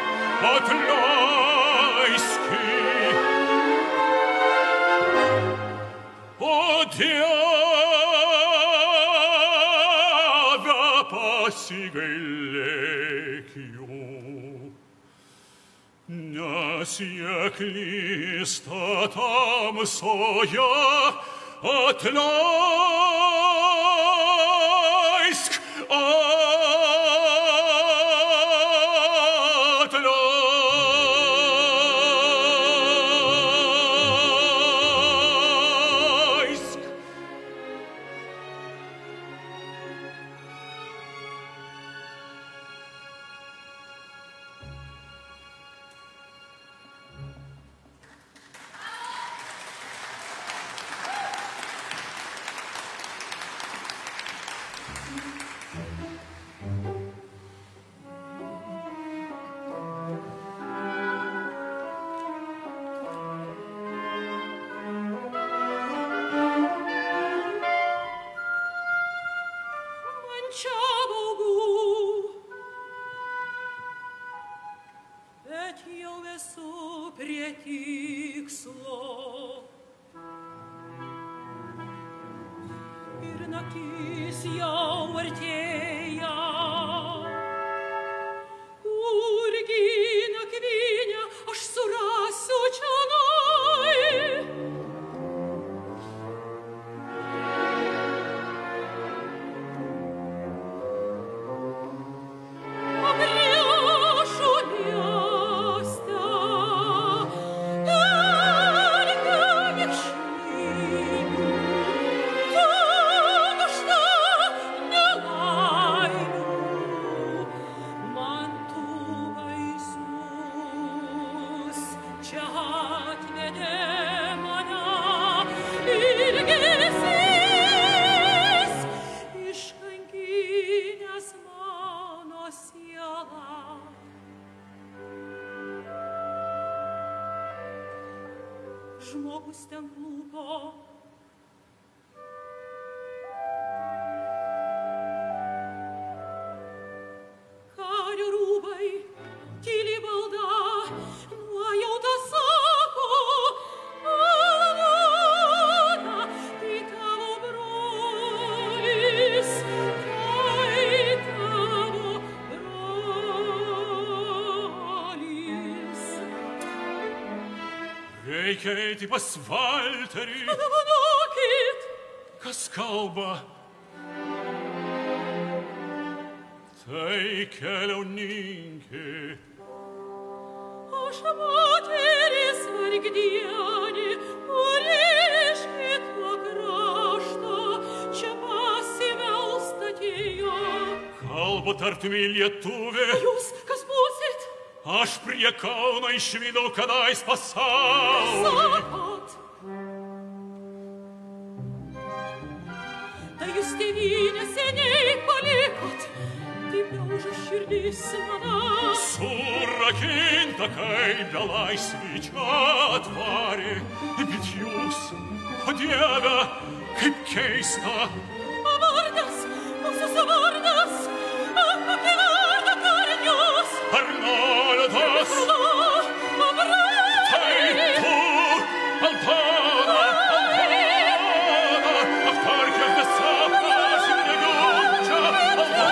o Dieve, pasigailėk jų, nes jie klysta tamsoje, atleisk,
žmogus ten klūpo. Kario rūbai, tyli balda, nuojauta sako, Aldona, tai tavo brolis, tai tavo brolis.
Reikia eiti pas Valterį.
Padovanokit.
Kas kalba? Tai keliauninkė.
Aš moteris vargdienė, kuri iš kito krašto čia pasimelst atėjo.
kalbu tartumi lietuvė.
Jūs kas būsit?
Aš prie Kauno išvydau kadais pasaulį.
Sakot. Tai jūs tėvynę seniai palikot, taip daužo širdis mano.
Surakinta kaip belaisvį čia atvarė, bet jūs, o Dieve, kaip keista.
O vardas, mūsų vardas, kokia varda tarin jūs?
Arnoldas!
O broliai!
Tai tu, Aldona, aptarkė visą pažinę jaučia, Aldona!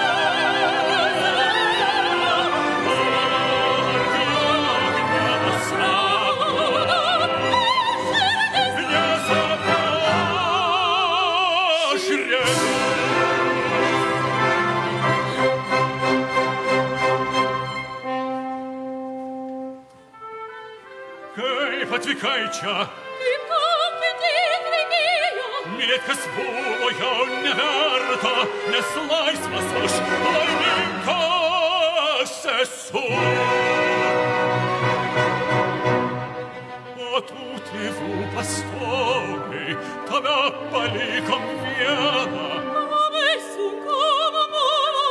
Atvykai čia.
Kaip kompetit reikėjo.
Mylėt, kas buvo jau neverta, nes laisvas aš laimingas esu. O tų tėvų pastoviai tave palikom vieną.
Labai sunku mano,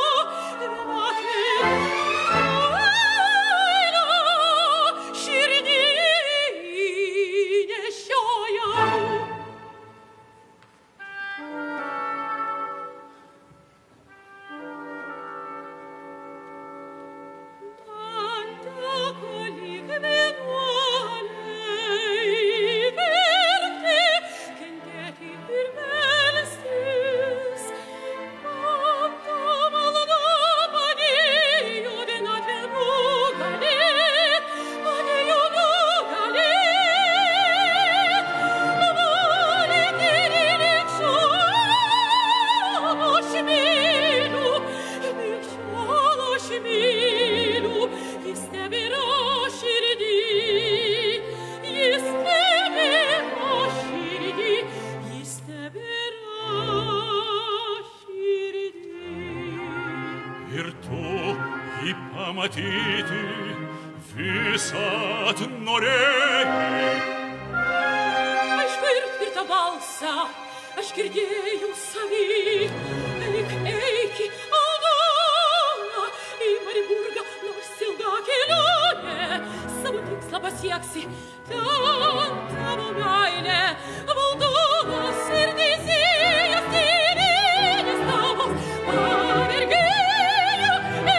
pamatyti visat norėjai.
Aš girdėjau balsą, aš girdėjau savį. Eiki, Aldona, į Mariburgą, nors ilga kelionė. Savo tikslą pasieksi, ten tavo meilė. Valdonas ir teisėjas tyrinis tavo pavergėjo.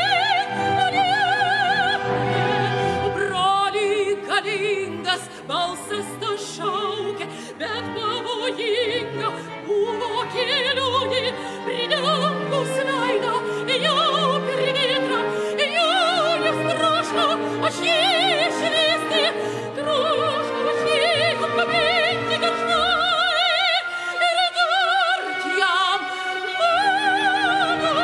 Galingas balsas to šaukė, bet pavojinga buvo kelionė. Pridengus veidą, jau per vėtrą, jau jis troško, aš jį išvysti, troško, aš jį apkabinti kažkari ir durt jam mano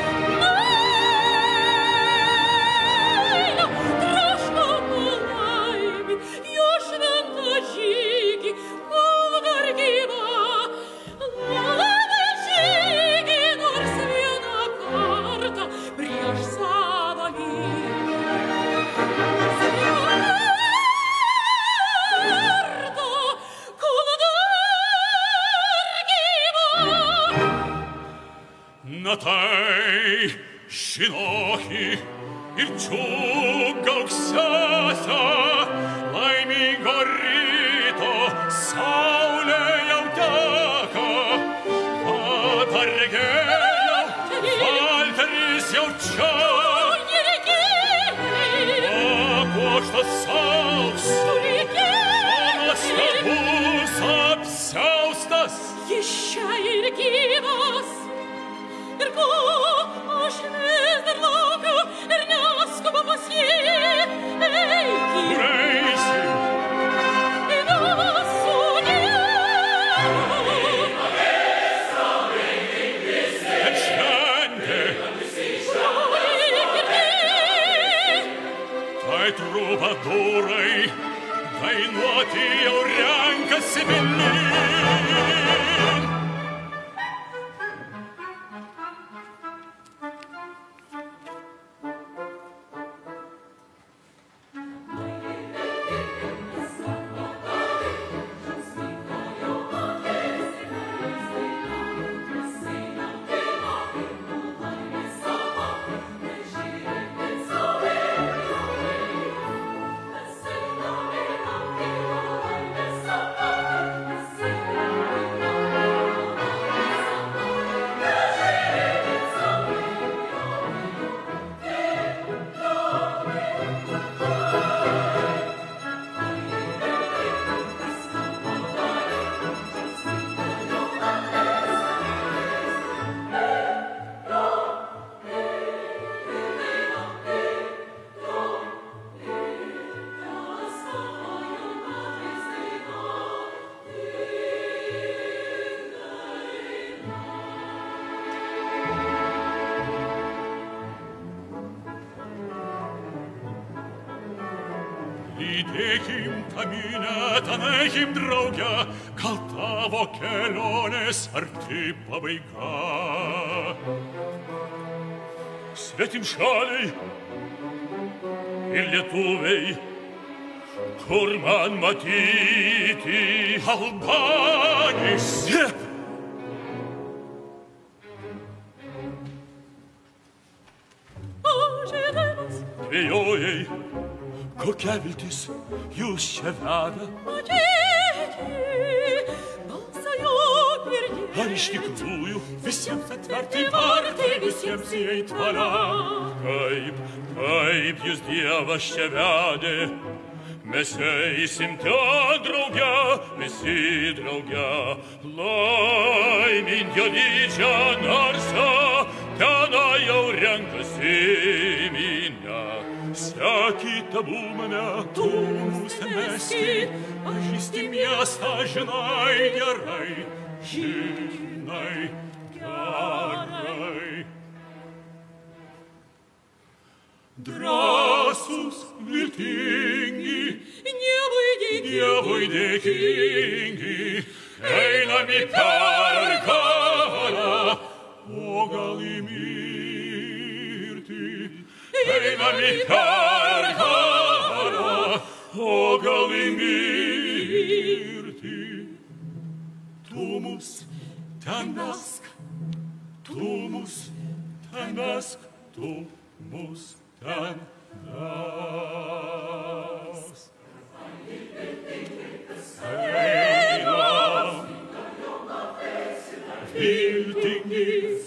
meilę. Troško palaimi, jo šventą žygį, kol dar gyva. Labai žygį nors vieną kartą prieš savo kartą, kol dar gyva.
Na tai žinoki ir džiūgauk sese, laimingo ryto saulė jau teka. Padargėjau, valteris jau čia, papuoštas sauks, nuostabus apsiaustas.
Jis čia ir gyvas, ir ko aš vis dar laukiu, ir neskubu pas jį. Eiki,
Kur eisi?
į mūsų
Bet šventė, tai trubadūrai dainuoti jau renkasi vilnin. Lydėkim tą minetą, eikim drauge, gal tavo kelionės arti pabaiga. Svetimšaliai ir lietuviai, kur man matyti Albanys. Dvejojai, kokia viltis jūs čia veda? Ar iš tikrųjų visiems atverti vartai, visiems įeit valia? Kaip jūs Dievas čia vedė? Mes eisim ten drauge, visi drauge, laimint jo didžią narsą, tenai jau renkasi minia. Sekite mane, tu mūsų mesti, pažįsti miestą, žinai gerai, žinai gerai. Drąsus, viltingi, Dievui dėkingi, einam į pergalę, o gal į mirtį. Einam į pergalę, o gal į mirtį. Tu mus ten mesk, tu mus ten mesk, tu mus ten mesk. Einam, viltingi,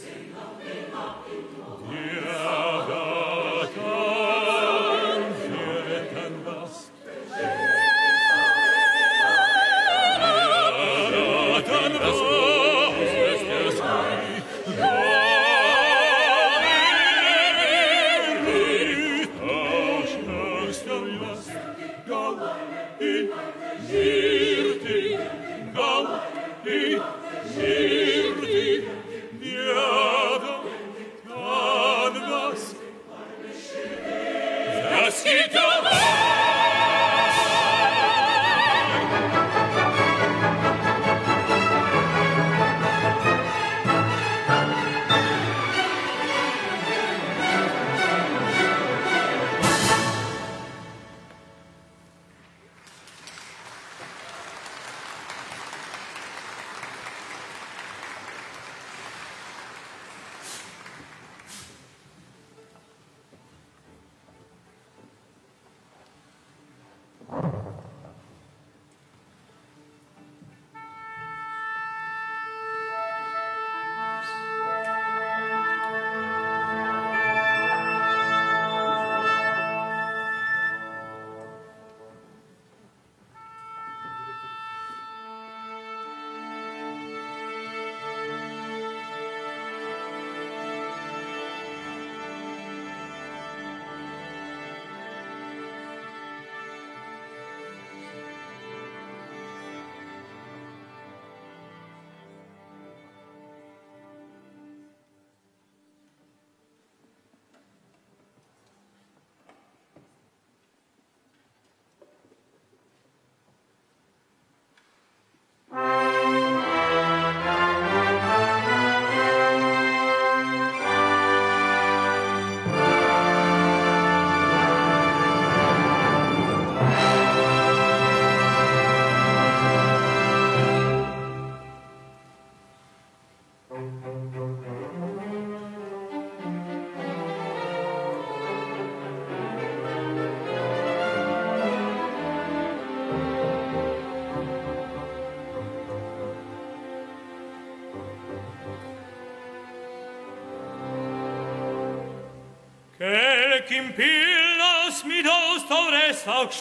Kelkim pilnas midaus taures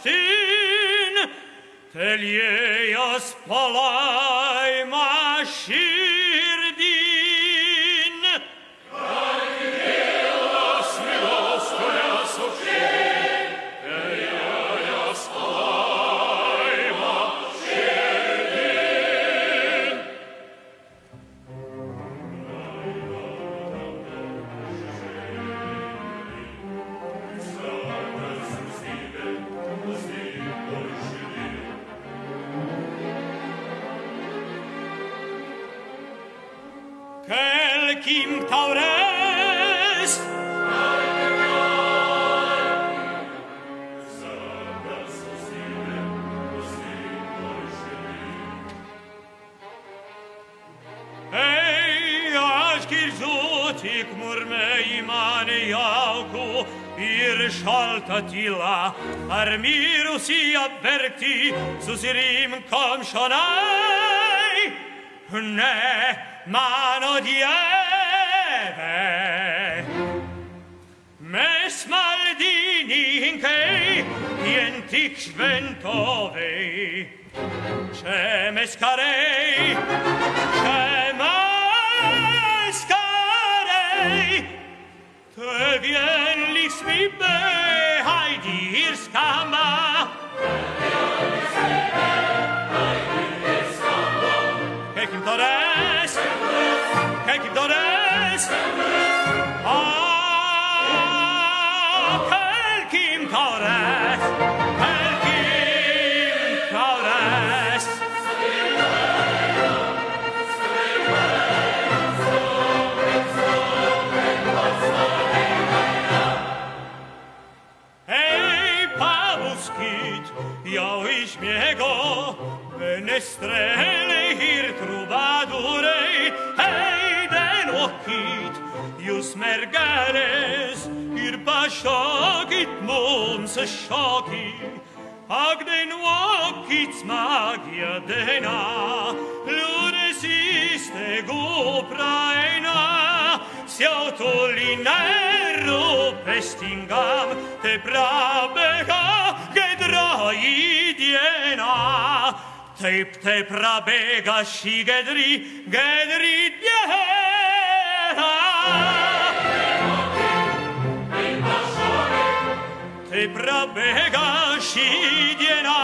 aukštyn, teliejas palaima širdin. Kelkim pilnas midaus taures aukštyn, teliejas palaima širdin. Stille
Kelkim taures. Ei, aš girdžiu tik murmėjimą nejauku ir šaltą tylą, ar mirusį apverkti susirinkom šonai? Ne, mano Dieve, mes maldininkai, vien tik šventovei, čia mes kariai, te vien liksmybė, haidi ir skamba. Kelkim taures, kelkim taures. Kelkim taures, kelkim taures. Jau išmiego menestreliai ir trubadūrai, eidainuokit jūs mergelės ir pašokit mums šokį. Ak dainuokit smagią dainą, liūdesys tegu praeina, siautuliniai rūpestingam te prabėga gedroji diena. Taip te prabėga ši gedri diena. Taip prabėga ši diena.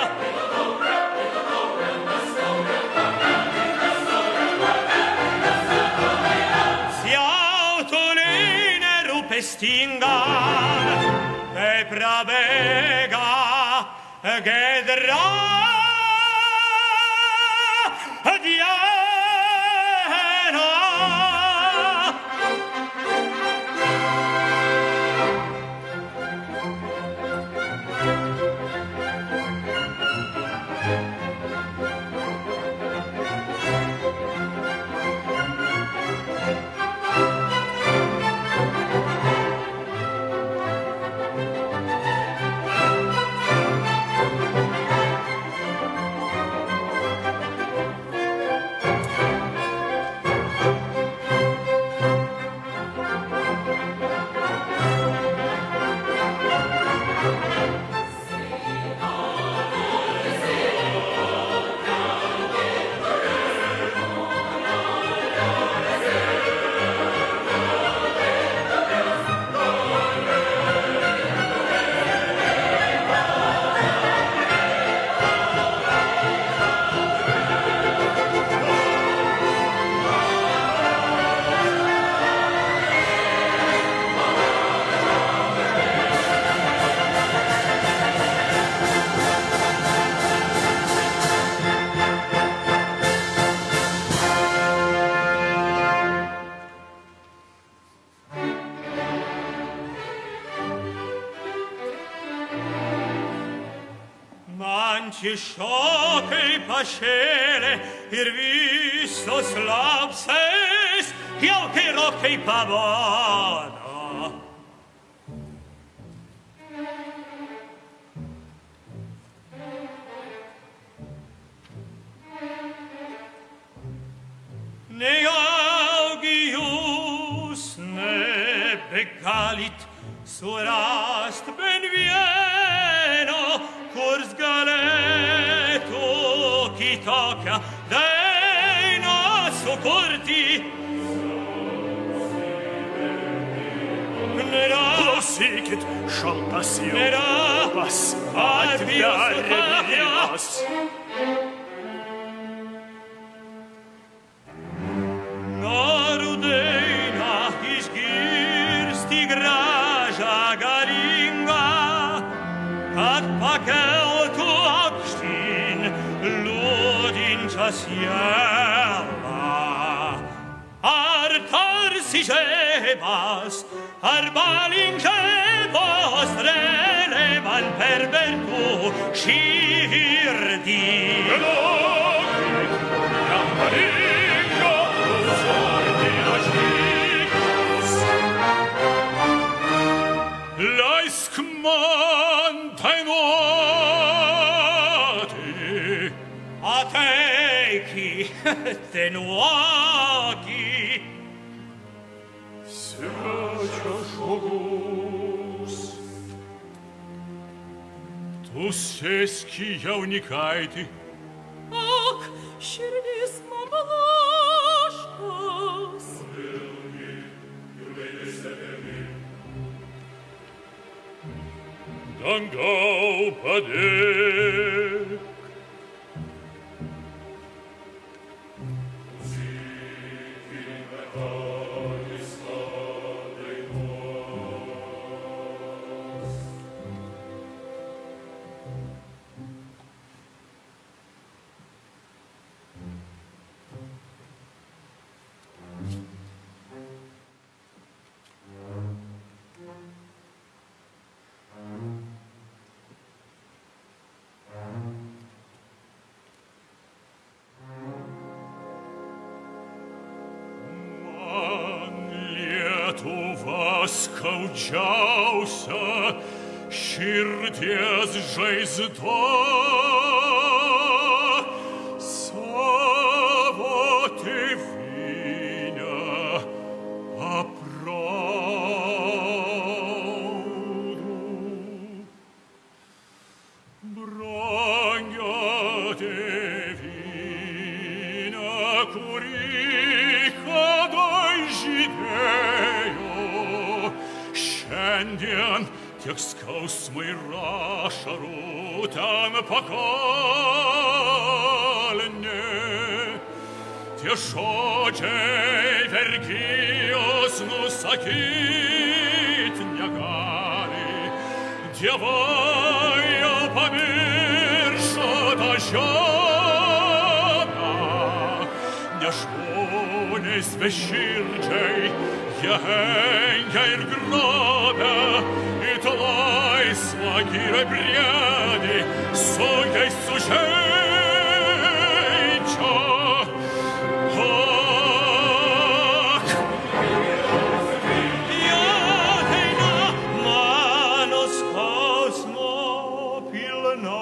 Siautuline rūpestingam te prabėga gedra diena. Šokai pašėlė ir visos lapsės jau gerokai pabodo. Nejaugi jūs nebegalit surast ben vieno, kurs galėtų kitokią dainą sukurti.
Klausykit, šaltas Jokūbas atverė vienas.
Noriu dainą išgirsti gražią, galingą, kad pakeltų aukštyn liūdinčią sielą. Ar ta sigemas, arba linkevos trele man per bergu širdi.
Gelogit, camparingo, usordi ažigus. Leisk man tenuati,
Ateiki tenuaki,
Svečia žmogus. Tu sėski jaunikaitį.
Ak, širdis man blaškos.
Dangau padėk. Skaudžiausia širdies žaizda savo tėvynę apraudu. Brangia tėvynė, kuri kadai žydėjo, šiandien tiek skausmų ir ašarų ten pakalnė. Tie žodžiai vergijos nusakyt negali. Dievai jau pamiršo tą žemę, ne žmonės beširdžiai jie hengia ir grobia, it laisvą gyrą briedį sunkiai sužeidžia. Ak!
Ateina mano skausmo pilna.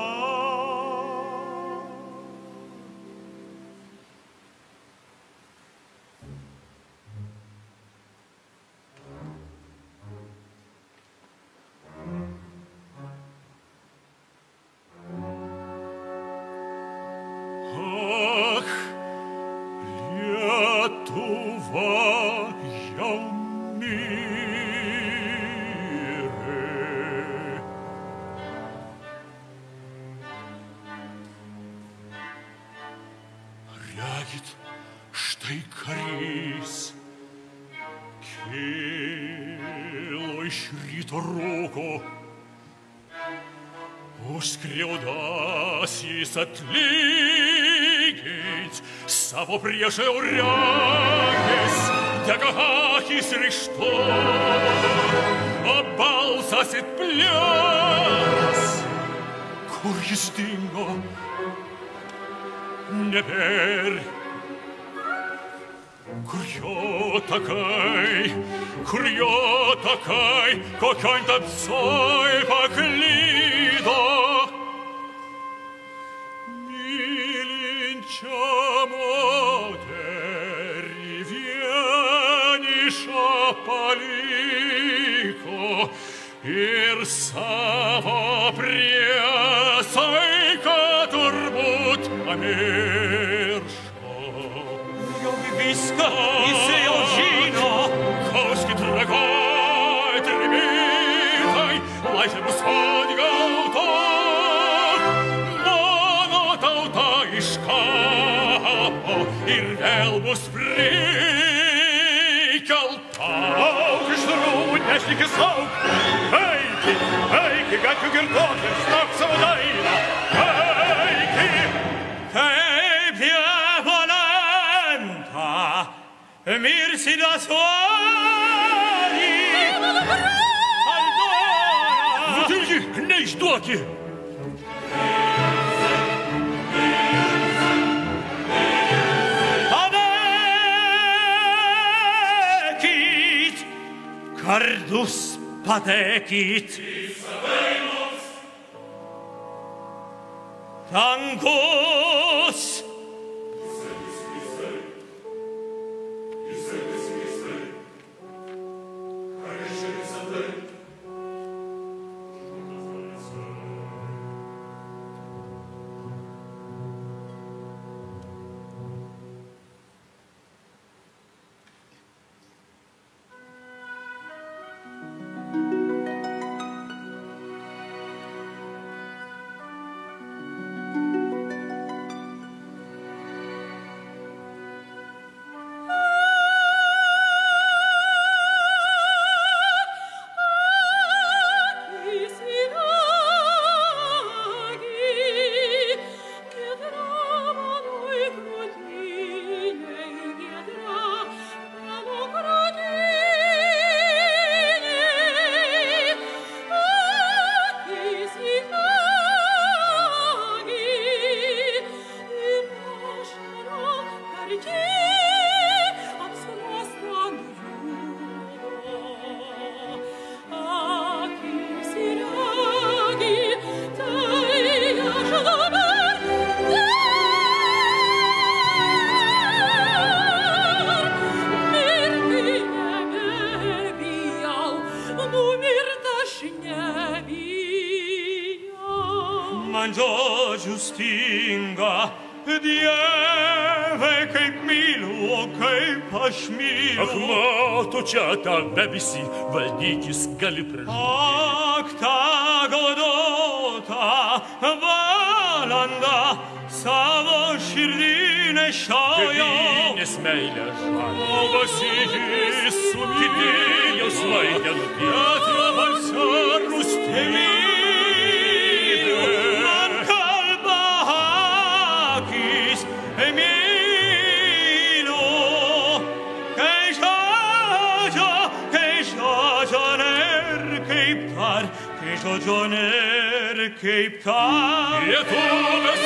Štai karys kilo iš ryto rūko, už skriaudas jis atlygint savo priešą regis, dega akys ryžtu, o balsas it plėras. Kur jis dingo? Nebėr. Kur jo takai, kokioj tamsoj paklydo. Mylinčia moterį vienišą paliko ir savo priesaiką turbūt pamiršo.
Viską jisai jau žino.
Koski dragoj, trimitai, laisvė bus atgauta. Mano tauta iš kapo ir vėl bus prikelta.
Auk iš rūmų, nešnikis auk. Eiki, gatvių girdoti, stok savo dainą. Eiki.
Kaip Dievo lenta mirsi da suoli. Allora!
Nutilgi, neišduoki!
Padėkit, kardus padėkit. Dangus! Stinga, Dieve, kaip myliu, kaip aš myliu.
Ak, mato, čia tave visi valdykis gali prižadėti.
Ak, ta godota valanda savo širdį nešiojo.
Tėvynės meilė žalia. O vasijis kiti jausmai nenupėjo.
Petro balsarus tėvynė. Žodžioner kaip ta
Lietuvės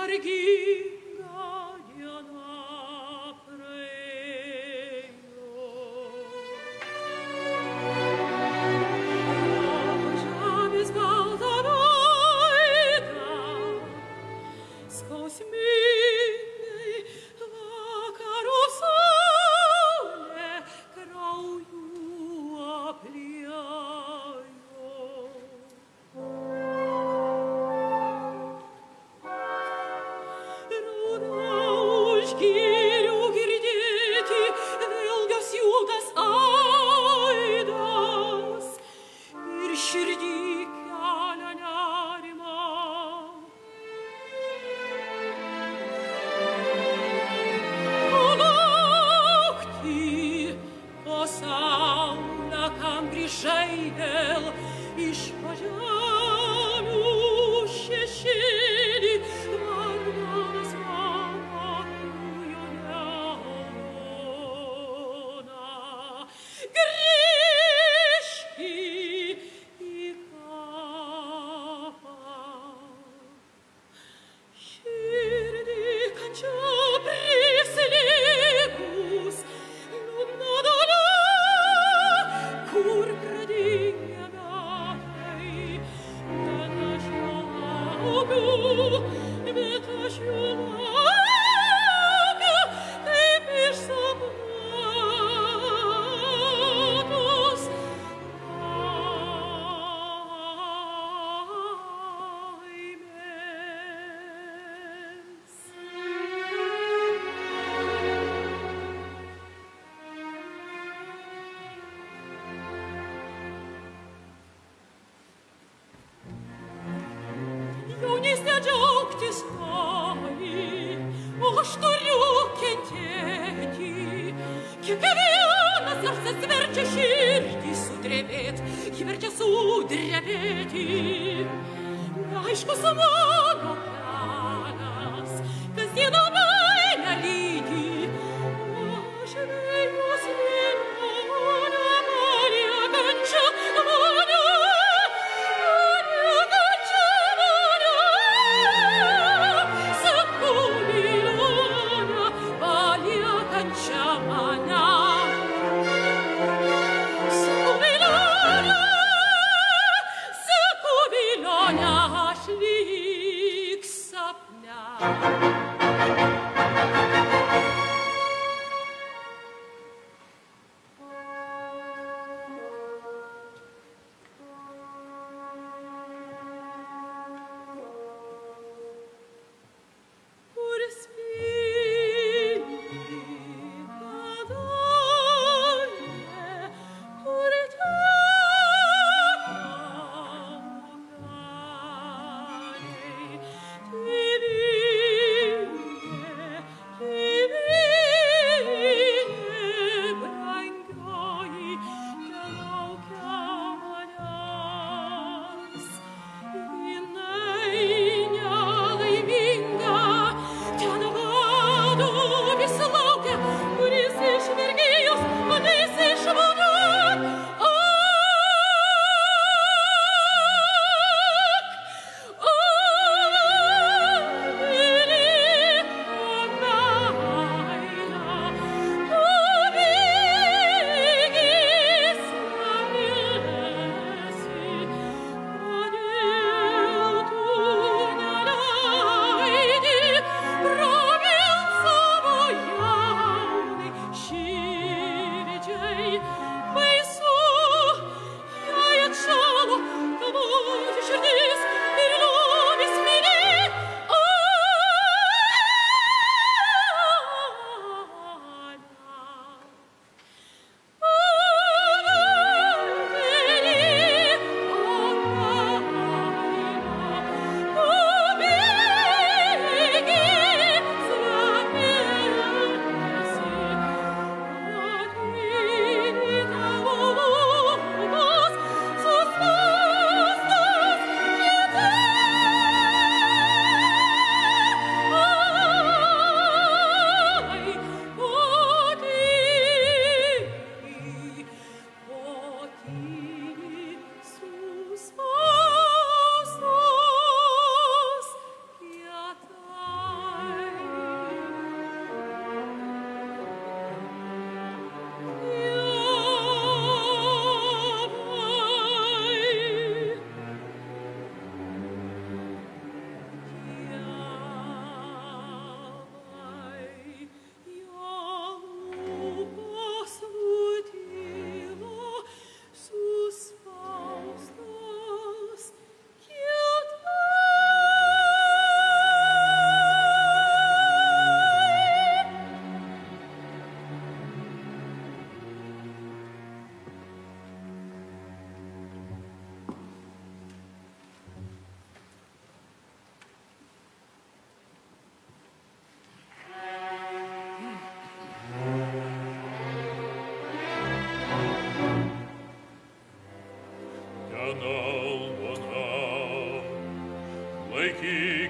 Schlieks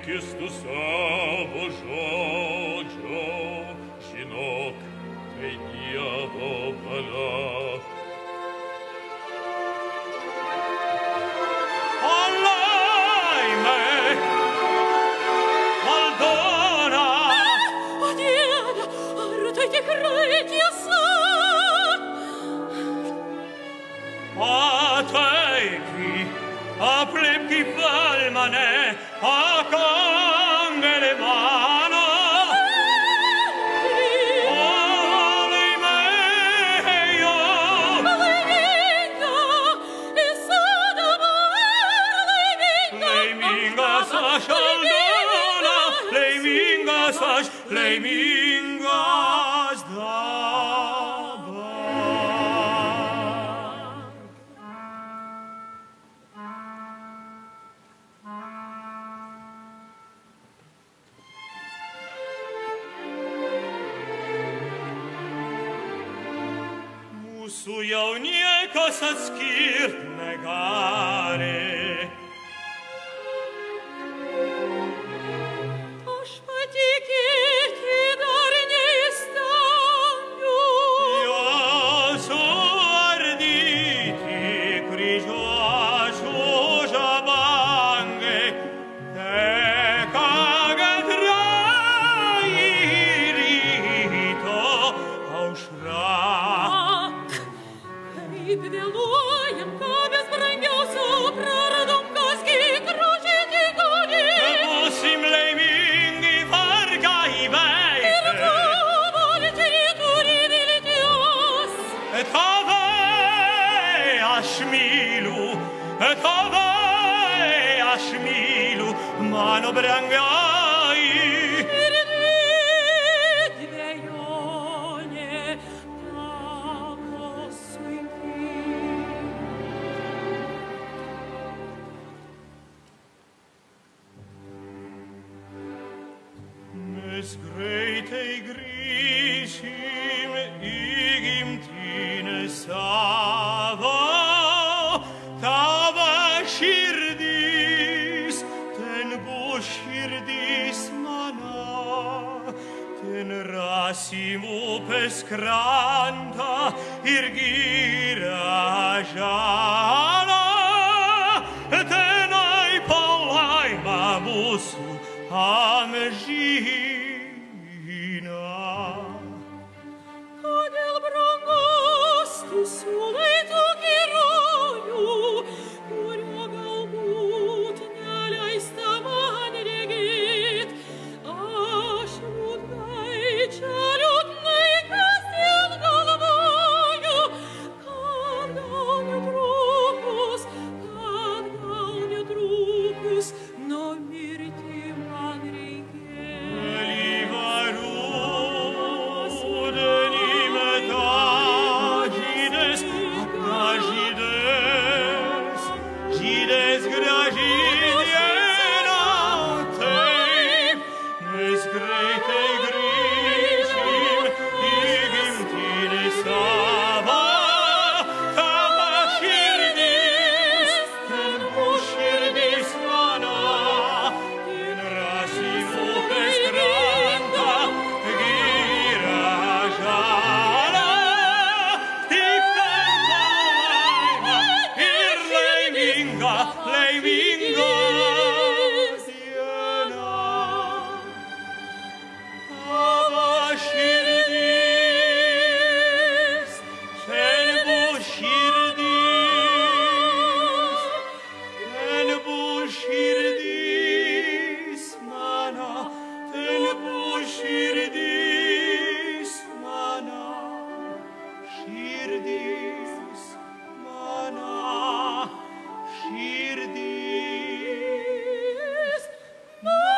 nekistų savo žodžio, žinok, tai Dievo valia.
Tikrai tiesa.
Ateiki, aplipki val mane, akangele mano. Olei meio. Lei minga sash aldona, lei minga sash, lei mingas Mūsų jau niekas atskirt negali.
Aš patikėti dar neįstengiu.
Jo suardyti kryžiuočių žabangai, teka gatrai ryto aušra.
Kaip vėluojam, ką mes brangiausio praradom, kas gi grožėti gali.
Būsim laimingi vargai veikti.
Ir tavo turi vilties.
Tave aš myliu, tave aš myliu, mano brangai.
Ir dvejonė tavo sunki.
Mes greitai grįšim į gimtinę savo, tavo širdis, ten bus širdis mano, ten rasim upės krantą ir girią žalą, tenai palaima mūsų amžina.
Kodėl brangus tu siūlai tokį rojų, kurio galbūt neleista man regėt? Aš liūdnai čia liūdnai kasdien galvoju, kad gal netrukus nuo mirti man reikės.
Žydės gražinėna taip, mes greitai grįšim į gimtinę savo, tavo širdis, ten bus širdis mano, ten rasim upės krantą, girią žalą, taip ten palaima ir laiminga diena. Tavo širdis, ten bus širdis, ten bus širdis mano, ten bus širdis mano, širdis mano, širdis mano.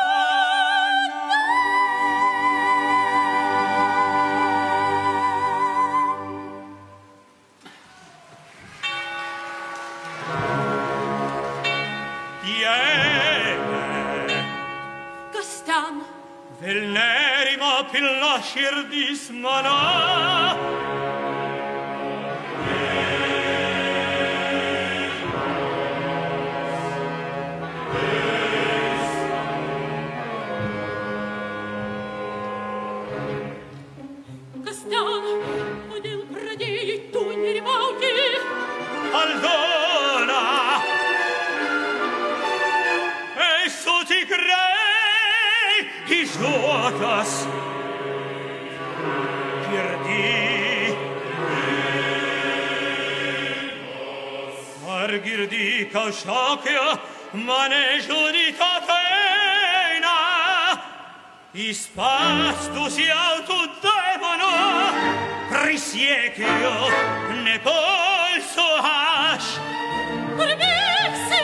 Kas ten?
Vėl nerimo pilna širdis mano. ar girdi kažkokia mane žudito teina. Įspastus jau tų demonų, prisiekiu, nepulsiu aš.
Kur bėgsi?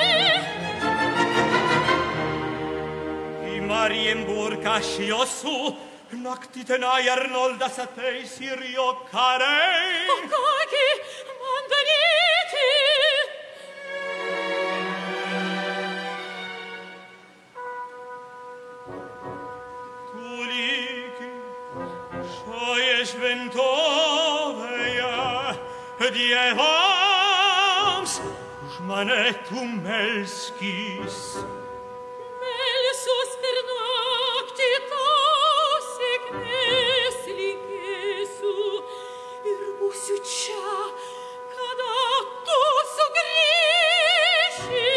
Į Marienburg aš josu, naktį tenai Arnoldas ateis ir jo kariai.
O kągi man daryti?
Šventovėje dievams už mane tu melskis.
Melsiuos per naktį tau sėkmės linkėsiu ir būsiu čia, kada tu sugrįši.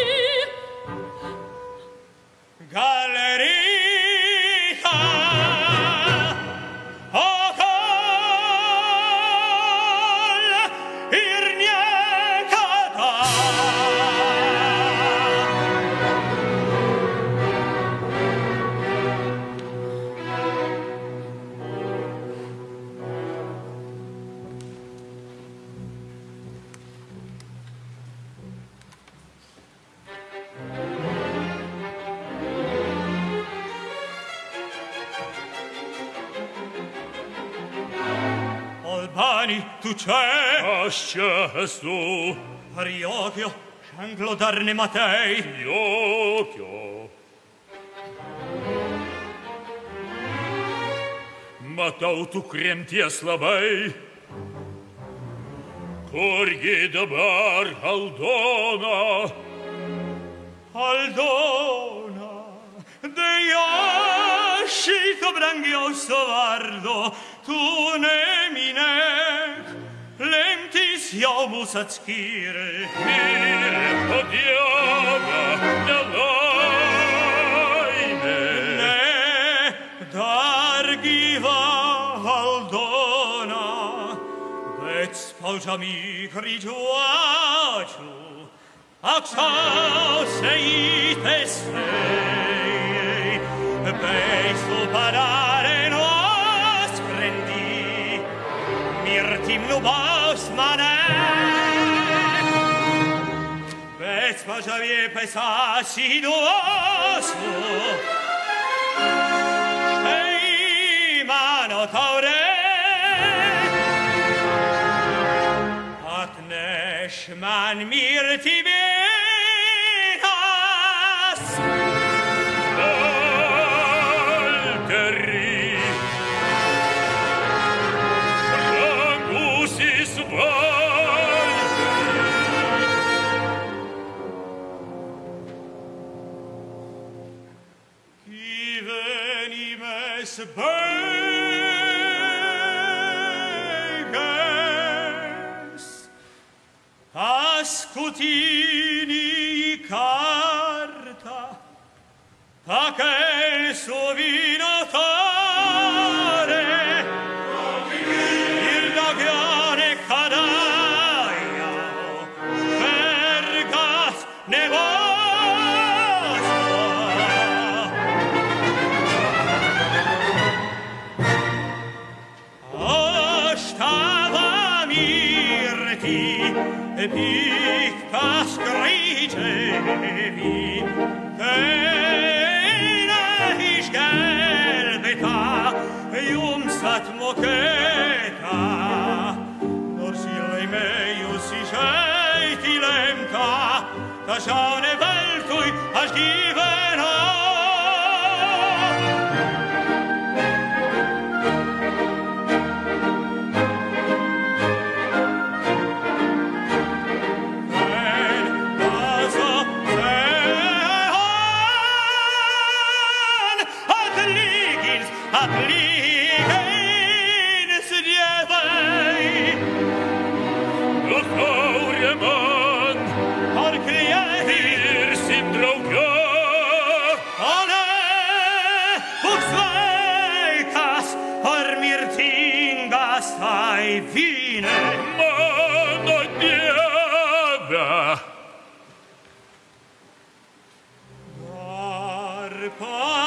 Galerija, tu čia?
Aš čia esu.
Ar jokio ženklo dar nematei?
Jokio. Matau tu kremties labai. Kurgi dabar Aldona?
Aldona, deja šito brangiausio vardo tu neminėk. Lemtis jau mus atskyrė.
Mirė po Dievą nelaimė.
Ne, dar gyva Aldona, bet spaudžiami kryžiuočių. Aukščiausiai teisėjai, bei su padarė nuosprendį, mirtim nubaus mane. Bet spaudžiami pesasi duosiu, štai mano taurė. Atneš man mirti vienas.
Valteri, brangusis Valteri. Gyvenimes paskutinį kartą pakelsiu vyno taurę ir daugiau niekada jau vergas nebus. Aš tavo mirtį piktas kryžiai, eina išgelbėta, jums atmokėta, nors ji laimėjus išeiti lemta, tačiau ne veltui aš gyvenau.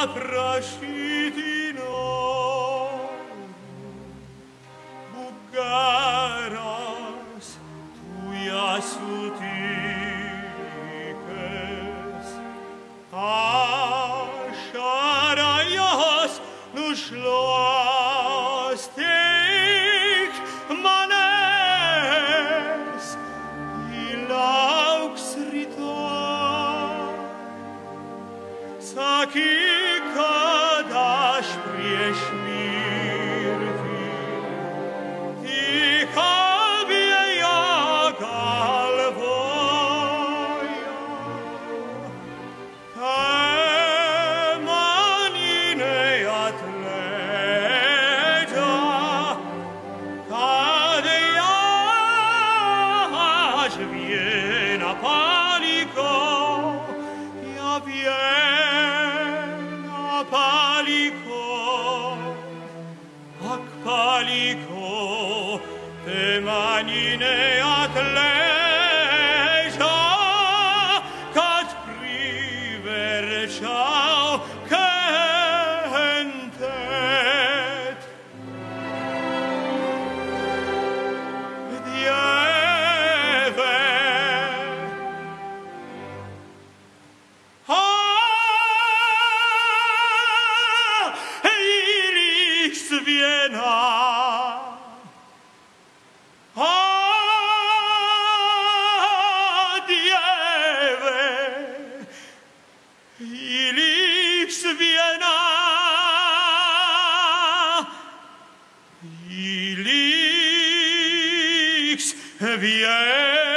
bugaras tujas sutikes, ašarajas nušluostyk manes į lauks rytoj. Sakyk, kad aš prieš mirtį tik apie ją galvoju. Tai man jinai atleidžia, kad ją aš vieną palikau, ją vieną palikau, ak palikau, tai man jinai atleidžia, kad priverčiau kentėt. Dieve, liks viena. Dieve, liks viena. Liks viena.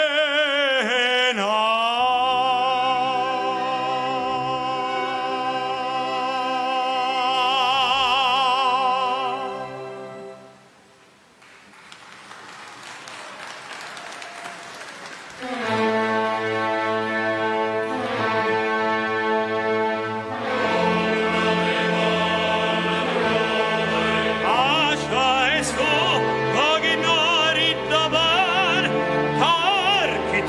Aš esu, kogi norit dabar, tarkit,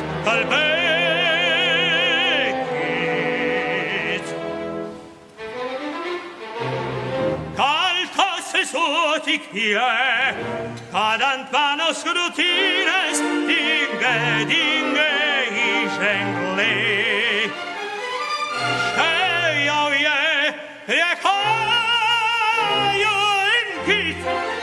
kalbėkit. Kaltas esu tik tie, kad ant mano krūtinės dinga ženklai. Štai jau jie priekaju imkit.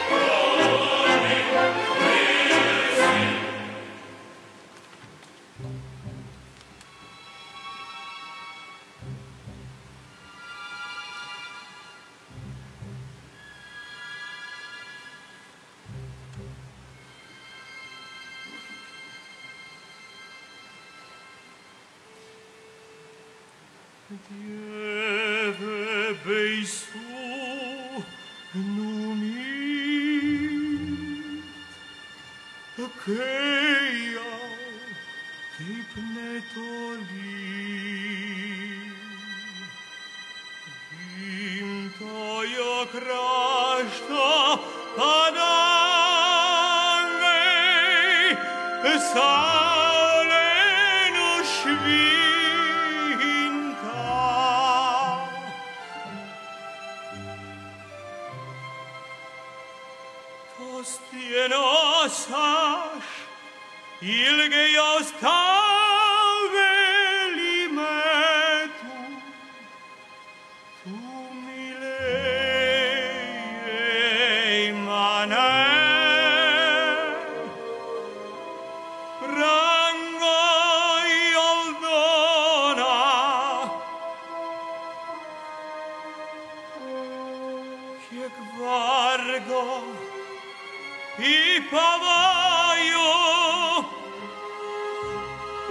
Dieve baisu numyt, kai jau taip netoli. Gimtojo krašto padangai saulė nušvinta. Tos dienos aš ilgai jos tau vėlį metu, tu mylėjai mane. Brangoji Aldona, kiek vargo į pavojų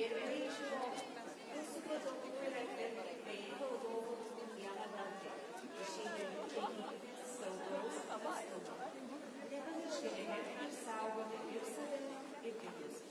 Ir grįšiu bokštą. Visų patalpų yra atverti valdovų vieną valdžią. Išeiti saugaus pastato. Nepamirškite gerbti ir saugoti ir save, ir kitus.